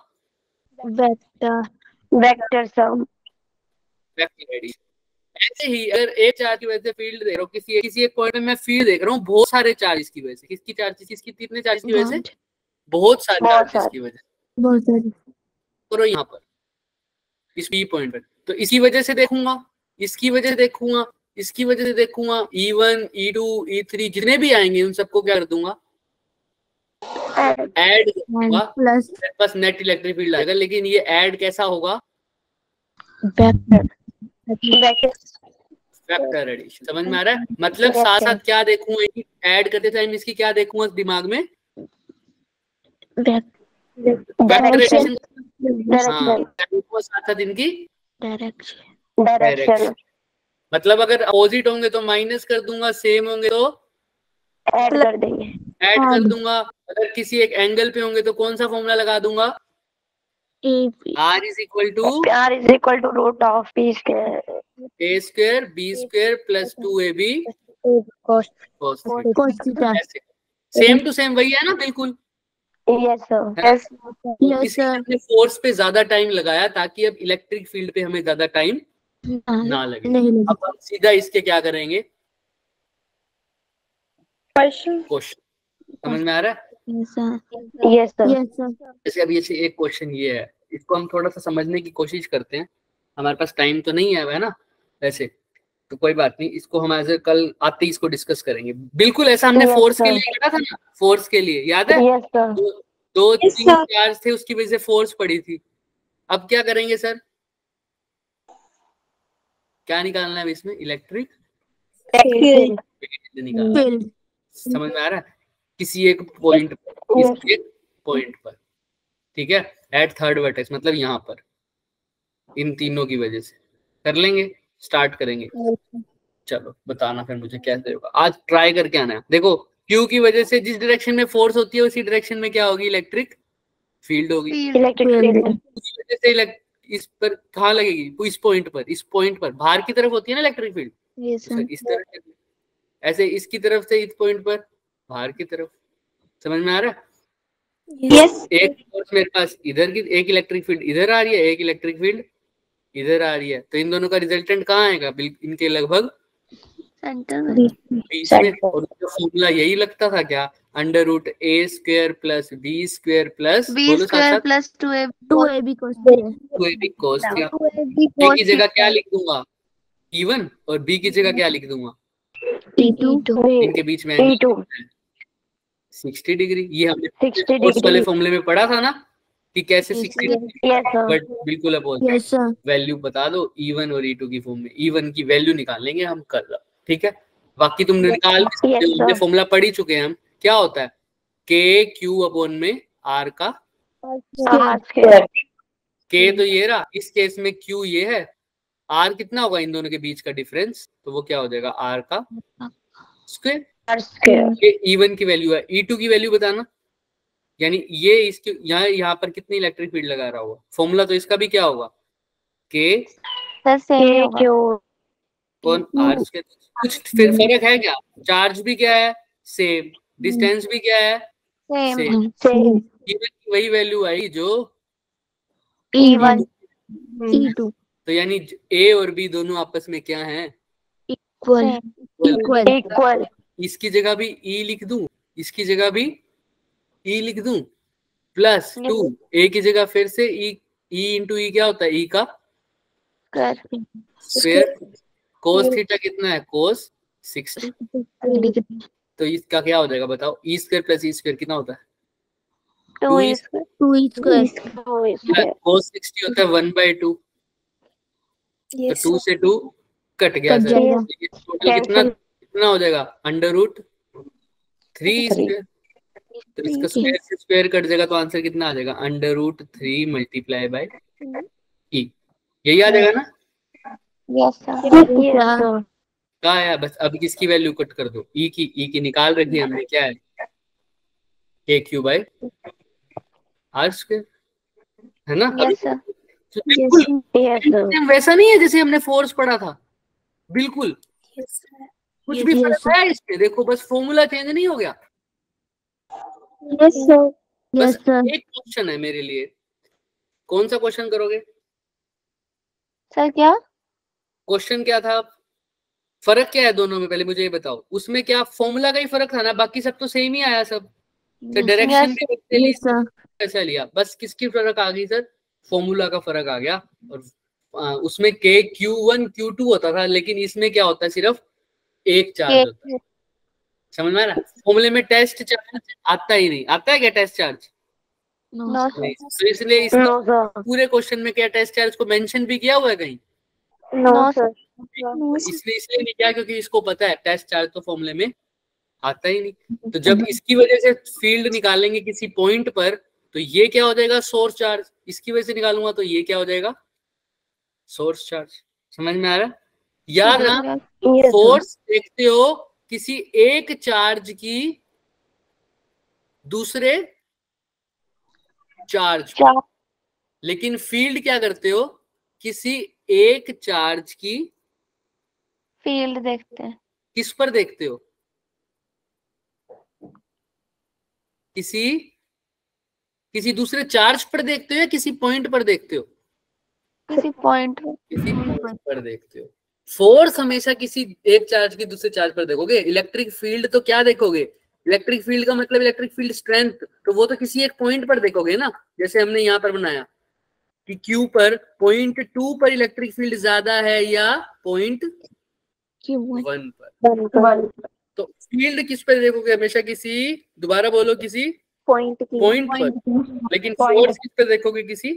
Vector, sir. Vector addition. ऐसे ही अगर एक चार्ज की वजह से फील्ड देख रहा हूँ, किसी एक पॉइंट में मैं फील्ड देख रहा हूँ बहुत सारे चार्ज की वजह से। कितने चार्ज की वजह से? बहुत सारे चार्जेस की वजह से। बहुत सारी। करो यहाँ पर इस बी पॉइंट पर, तो इसी वजह से देखूंगा, इसकी वजह से देखूंगा, इसकी वजह से देखूंगा। E1 E2 E3 जितने भी आएंगे उन सबको क्या कर दूंगा? ऐड कर दूंगा। प्लस मेरे पास नेट इलेक्ट्रिक फील्ड आएगा। लेकिन ये ऐड कैसा होगा? वेक्टर। Vector addition. समझ में आ रहा है? मतलब साथ साथ क्या देखूंगा? ऐड करते टाइम इसकी क्या देखूंगा दिमाग में? Vector addition. हाँ, साथ साथ इनकी Direction. मतलब अगर अपोजिट होंगे तो माइनस कर दूंगा, सेम होंगे तो Add कर देंगे. ऐड कर दूंगा। अगर किसी एक एंगल पे होंगे तो कौन सा फॉर्मूला लगा दूंगा? R is equal to R is equal to root of P square. A square B square plus 2AB cos theta. Same to same वही है ना? बिल्कुल। Yes, sir. Yes, इसलिए हमने फोर्स पे ज्यादा टाइम लगाया ताकि अब इलेक्ट्रिक फील्ड पे हमें ज्यादा टाइम ना लगे। अब हम सीधा इसके क्या करेंगे? क्वेश्चन। समझ में आ रहा है? Yes, sir. जैसे अब ये एक क्वेश्चन ये है, इसको हम थोड़ा सा समझने की कोशिश करते हैं। हमारे पास टाइम तो नहीं है ना वैसे, तो कोई बात नहीं, इसको हम ऐसे कल आते ही इसको डिस्कस करेंगे। बिल्कुल ऐसा हमने Yes, फोर्स के sir. लिए करा था ना, फोर्स के लिए याद है? Yes, sir. दो तीन चार्ज थे उसकी वजह से फोर्स पड़ी थी। अब क्या करेंगे सर? क्या निकालना है इसमें? इलेक्ट्रिक फील्ड निकालना। समझ में आ रहा है? किसी एक पॉइंट पर, ठीक है, एट थर्ड वर्टेक्स, मतलब यहाँ पर, इन तीनों की वजह से कर लेंगे। स्टार्ट करेंगे। चलो बताना फिर मुझे कैसे होगा। आज ट्राई करके आना है। देखो क्यू की वजह से जिस डायरेक्शन में फोर्स होती है उसी डायरेक्शन में क्या होगी? इलेक्ट्रिक फील्ड होगी। Electric field. उसी वजह से इस पर कहाँ लगेगी? इस पॉइंट पर बाहर की तरफ होती है ना इलेक्ट्रिक फील्ड, इस तरफ। ऐसे इसकी तरफ से इस पॉइंट पर बाहर की तरफ। समझ में आ रहा है? यस एक फोर्स मेरे पास इधर की, एक इलेक्ट्रिक फील्ड इधर आ रही है, एक इलेक्ट्रिक फील्ड इधर आ रही है, तो इन दोनों का रिजल्टेंट कहाँ आएगा? इनके लगभग बीच में। और फॉर्मूला यही लगता था क्या? Under root A square plus B square plus plus 2AB cos 2AB cos theta. A की जगह क्या लिख दूंगा? E1 और B की जगह क्या लिख दूंगा? इनके बीच में E2. 60 डिग्री। ये हमने 60 फोर्स वाले degree. फॉर्मूले में पढ़ा था ना कि कैसे 60 डिग्री, Yes, sir. बट बिल्कुल अपोजिट। Yes, sir. वैल्यू बता दो E1 और E2 की फॉर्म में। E1 की वैल्यू निकालेंगे हम कल, ठीक है? बाकी तुम निकाल Yes, sir. फॉर्मूला पढ़ ही चुके हैं हम। क्या होता है? KQ अपॉन में R का R square. K तो ये रहा, इस केस में Q ये है, R कितना होगा इन दोनों के बीच का डिफरेंस? तो वो क्या हो जाएगा? R का स्क्वायर। R square. ये E1 की वैल्यू है। E2 की वैल्यू बताना। यानी ये इसके यहाँ पर कितनी इलेक्ट्रिक फील्ड लगा रहा होगा? फॉर्मूला तो इसका भी क्या होगा? K Q. कौन R स्क्वायर। कुछ फिर फर्क है क्या? चार्ज भी क्या है? सेम। डिस्टेंस भी क्या है? सेम। Same. वही वैल्यू आई जो E1. E2 तो यानी A और B दोनों आपस में क्या हैं? Equal. इसकी जगह भी E लिख दूं, इसकी जगह भी E लिख दूं, प्लस 2 A की जगह फिर से E इंटू E क्या होता है? E का स्क्वायर। कोस थीटा कितना है? कोस 60। तो इसका क्या हो जाएगा बताओ? E square plus E square कितना होता है? 2E square. 2E square. कोस 60 होता है 1/2। तो 2 से 2 कट गया कट सर। जाएगा। टोटल कितना हो जाएगा? Under root 3 square. तो इसका स्क्वायर से स्क्वायर कट जाएगा तो आंसर कितना आ जाएगा, √3 मल्टीप्लाई बाय ई। यही आ जाएगा ना? Yes sir. Yes sir. क्या है, बस अब इसकी वैल्यू कट कर दो, ई की निकाल रखी है हमने, क्या है KQ बाय R स्क्वायर, है ना? Yes sir. तो बिल्कुल यस सर। वैसा नहीं है जैसे हमने फोर्स पढ़ा था, बिल्कुल कुछ भी फर्क है इसमें, देखो बस फॉर्मूला चेंज नहीं हो गया। Yes sir. बस यस सर। एक क्वेश्चन है मेरे लिए, कौन सा क्वेश्चन करोगे? सर क्या? क्वेश्चन क्या था, फर्क क्या है दोनों में, पहले मुझे ये बताओ। उसमें क्या फॉर्मूला का ही फर्क था ना, बाकी सब तो सेम ही आया सब, तो डायरेक्शन भी वैसे ली, ऐसा लिया, बस किसकी फर्क आ गई सर, फॉर्मूला का फर्क आ गया। और उसमें KQ1 Q2 होता था, लेकिन इसमें क्या होता है, सिर्फ एक चार्ज होता है। समझ में आ रहा है? फॉर्मूले में टेस्ट चार्ज आता ही नहीं, आता है क्या टेस्ट चार्ज? नो नहीं। तो इसलिए इस पूरे क्वेश्चन में क्या टेस्ट चार्ज को मेंशन भी किया हुआ है कहीं? No sir. इसलिए नहीं किया क्योंकि इसको पता है टेस्ट चार्ज तो फॉर्मूले में आता ही नहीं। तो जब इसकी वजह से फील्ड निकालेंगे किसी पॉइंट पर, तो ये क्या हो जाएगा, सोर्स चार्ज। इसकी वजह से निकालूंगा तो ये क्या हो जाएगा, सोर्स चार्ज। समझ में आ रहा है? याद ना, फोर्स देखते हो किसी एक चार्ज की दूसरे चार्ज पर, लेकिन फील्ड क्या करते हो, किसी एक चार्ज की फील्ड देखते हैं। किस पर देखते हो, किसी दूसरे चार्ज पर देखते हो या किसी पॉइंट पर देखते हो? किसी पॉइंट किसी पॉइंट पर देखते हो। फोर्स हमेशा किसी एक चार्ज की दूसरे चार्ज पर देखोगे। इलेक्ट्रिक फील्ड तो क्या देखोगे, इलेक्ट्रिक फील्ड का मतलब इलेक्ट्रिक फील्ड स्ट्रेंथ, तो वो तो किसी एक पॉइंट पर देखोगे ना। जैसे हमने यहाँ पर बनाया कि Q पर पॉइंट 2 पर इलेक्ट्रिक फील्ड ज्यादा है या पॉइंट 1 पर। तो फील्ड किस पर देखोगे, हमेशा किसी, दोबारा बोलो, किसी पॉइंट पर। लेकिन फोर्स किस पर देखोगे, किसी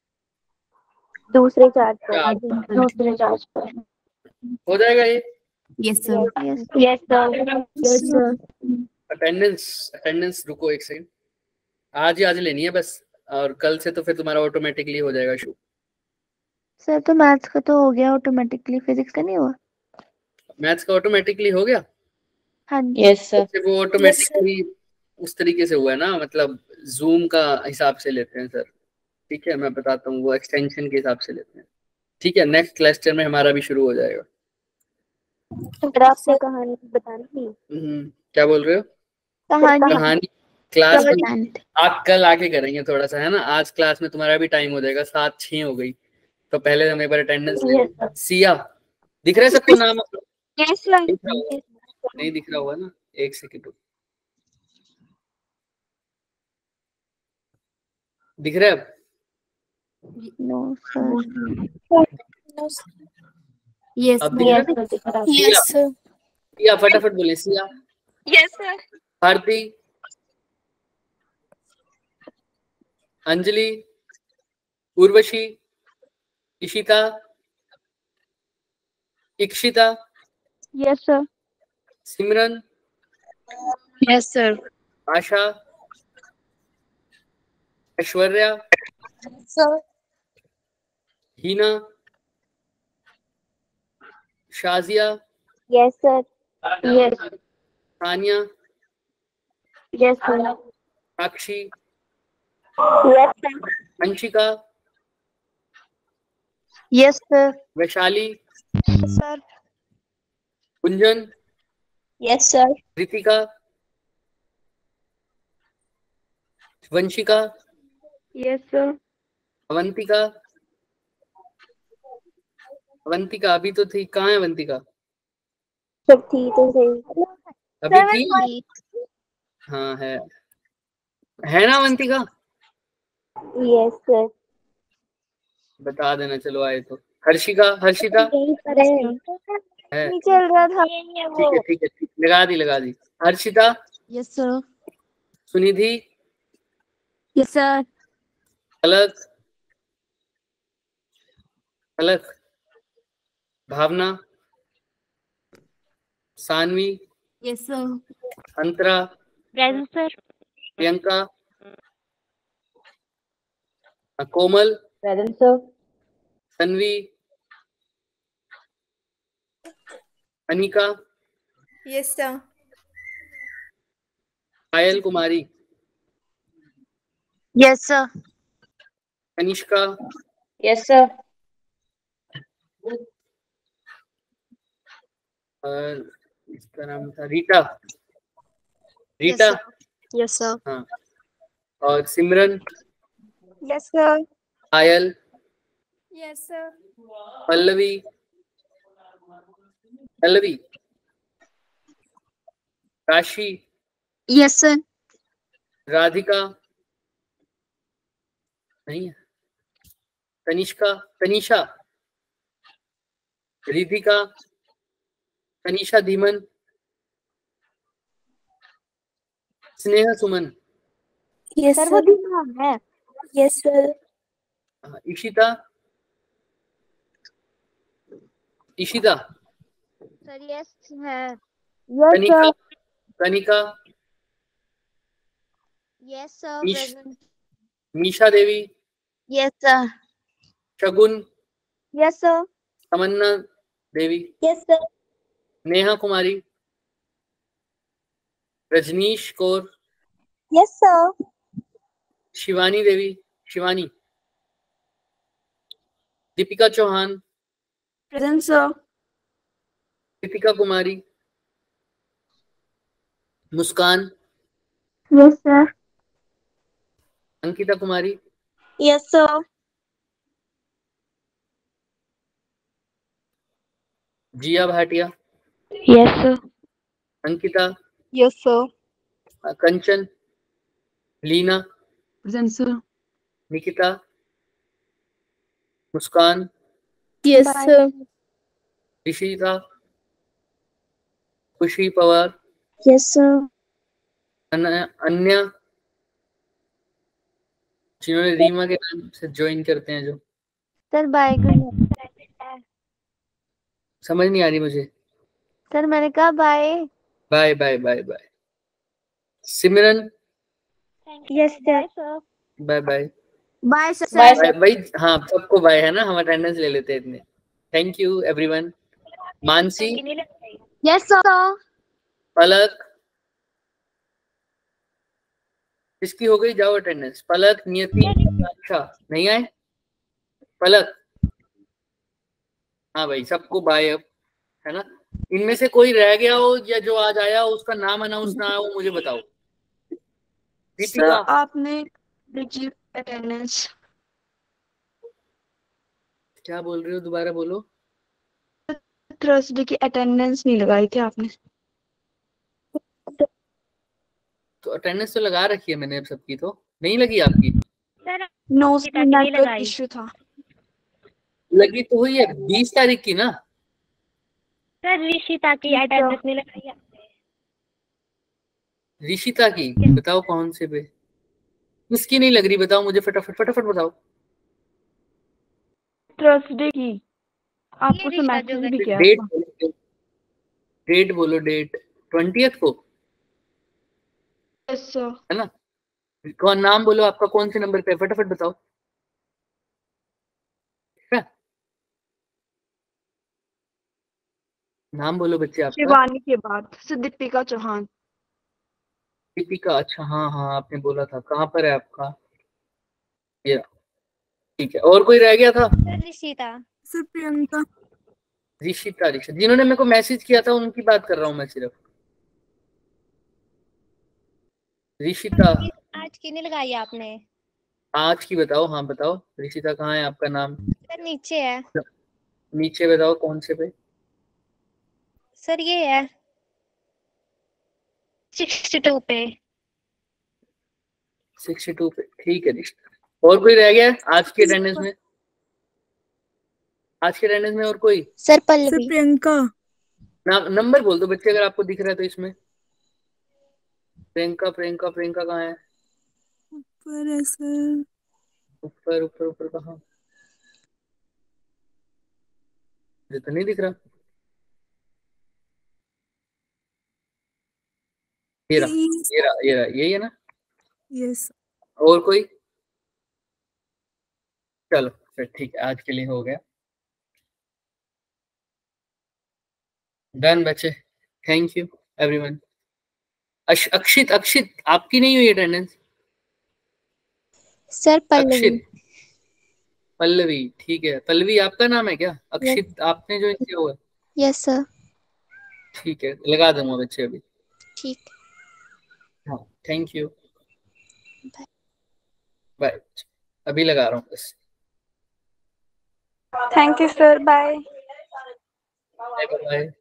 दूसरे चार्ज पर। हो जाएगा ये। Yes sir. Yes sir. Attendance रुको एक सेकंड, आज लेनी है बस, और कल से तो फिर तुम्हारा ऑटोमेटिकली हो जाएगा शो। सर तो मैथ्स का तो हो गया ऑटोमेटिकली, फिजिक्स का नहीं हुआ? मैथ्स का ऑटोमेटिकली हो गया? हाँ जी। Yes sir. वो ऑटोमेटिकली उस तरीके से हुआ है ना, मतलब जूम का हिसाब से लेते हैं सर। ठीक है, मैं बताता हूँ, वो एक्सटेंशन के हिसाब से लेते हैं। ठीक है, नेक्स्ट लेक्चर में हमारा भी शुरू हो जाएगा। आपसे कहानी बतानी थी। क्या बोल रहे हो? कहानी क्लास में आप कल आके करेंगे थोड़ा सा, है ना। आज क्लास में तुम्हारा भी टाइम हो जाएगा, 7:06 हो गई, तो पहले हम एक बार अटेंडेंस ले। सिया दिख रहा है सबको नाम? नहीं दिख रहा होगा ना, एक सेकंड, दिख रहा है अब? No sir. यस अब दिख रहा है? Yes sir. सिया फटाफट बोले, Siya. Yes sir. Bharti, Anjali, Urvashi, Ishita, Ikshita, yes sir. Simran, yes sir. Asha, Aishwarya, sir. Heena, Shazia, yes sir. Yes. Tania, yes sir. Sakshi, yes sir. Anshika, yes sir. Vaishali, sir. Kunjan, yes sir. Ritika, Vanshika, yes sir. Avantika, Avantika अभी तो थी, कहाँ है अवंतिका? सब थी तो सही। अभी थी, हाँ है ना अवंतिका? Yes sir. बता देना, चलो आए तो। हर्षिता यही पर है। है, नहीं चल रहा था। ठीक है, लगा दी। Harshita, yes sir. Sunidhi, yes sir. Alak, Bhavna, Saanvi, yes sir. Antara, present sir. Priyanka, Komal, Present, sir. Tanvi, Anika, Yes, sir. Payal Kumari, yes sir. Kanishka, Yes, sir. और इसका नाम था रीटा, रीटा, Yes, sir. हाँ, और Simran, Yes, sir. Payal, Yes, sir. Pallavi, Pallavi, Kashi, yes sir. Radhika, नहीं है, Tanishka, Tanisha, Ridhika, Tanisha Dhiman, Sneha Suman, Yes, sir sir. वो दीपा है। Yes, sir. Ishita, Ishita, sir yes है। कनिका, कनिका, यस सर ईश- present. Misha Devi, yes sir. Shagun, yes sir. Tamanna Devi, Yes, sir. Neha Kumari, Rajneesh Kaur, Yes, sir. Shivani Devi, Shivani, Deepika Chauhan, present sir. Deepika कुमारी, मुस्कान, yes sir. Ankita Kumari, Yes, sir. Jiya Bhatia, yes sir. Ankita, Yes, sir. Kanchan, Leena, present sir. Nikita, Muskan, Yes, sir. Rishita, Khushi Pawar, Yes, sir. अन्या, जिन्होंने रीमा के नाम से join करते हैं, जो sir bye good. समझ नहीं आ रही मुझे। सर मैंने कहा bye. Bye bye bye bye. Simran, yes sir. Bye bye bye sir. Bye, bye sir. भाई। हाँ, सबको बाय है ना, हम अटेंडेंस ले लेते हैं इतने। Thank you everyone. Mansi, yes sir. Palak, इसकी हो गई, जाओ अटेंडेंस। पलक, नियति, अच्छा नहीं आए पलक। हाँ भाई, सबको बाय अब, है ना। इनमें से कोई रह गया हो या जो आज आया हो उसका नाम अनाउंस ना हो, मुझे बताओ। दीपिका, आपने देखिए अटेंडेंस। क्या बोल रहे हो, दोबारा बोलो। थर्सडे की अटेंडेंस नहीं लगाई थी आपने। तो अटेंडेंस तो लगा रखी है मैंने अब सबकी, तो नहीं लगी आपकी? सर नो की नहीं नेटवर्क लगाई। इश्यू था। लगी तो हुई है 20 तारीख की ना। सर ऋषिता की अटेंडेंस नहीं लगाई है। ऋषिता की बताओ कौन से पे, किसकी नहीं लग रही बताओ मुझे, फटाफट फटाफट बताओ। थर्सडे की आपको ये तो रिश्ता मैसेज जो भी किया डेट था। बोलो, डेट बोलो, डेट 20th को यस सर। है ना। कौन, नाम बोलो आपका, कौन से नंबर पे है, फटाफट बताओ। ठीक है? नाम बोलो बच्चे आपका। शिवानी के बाद से दीपिका चौहान। दीपिका, अच्छा हाँ हाँ, आपने बोला था। कहाँ पर है आपका ये, ठीक है। और कोई रह गया था? ऋषिता। सर प्रियंका। ऋषिता, ऋषिता जिन्होंने मेरे को मैसेज किया था उनकी बात कर रहा हूँ मैं सिर्फ। ऋषिता, आज की नहीं लगाई आपने? आज की बताओ। हाँ बताओ, ऋषिता कहाँ है आपका नाम? सर नीचे है। नीचे बताओ कौन से पे। सर ये है 62 पे। 62 पे, ठीक है ऋषिता। और कोई रह गया है आज की अटेंडेंस में? आज के अटेंडेंस में और कोई? सर पल्लवी। प्रियंका। नाम नंबर बोल दो बच्चे, अगर आपको दिख रहा है तो इसमें। प्रियंका, प्रियंका, प्रियंका कहाँ है? ऊपर है सर। ऊपर ऊपर ऊपर कहाँ? मुझे तो नहीं दिख रहा। ये रहा, ये रहा, ये रहा, यही है ना। यस और कोई? चलो फिर ठीक है, आज के लिए हो गया। डन बच्चे, thank you everyone. Akshit, Akshit आपकी नहीं हुई अटेंडेंस? सर पल्लवी। अक्षित, पल्लवी, ठीक है। पल्लवी आपका नाम है क्या? अक्षित आपने जो किया हुआ है? Yes sir. ठीक है, लगा दूंगा बच्चे अभी। ठीक। हाँ, थैंक यू, बाय। बाय। अभी लगा रहा हूँ बस। Thank you sir, bye. Bye bye.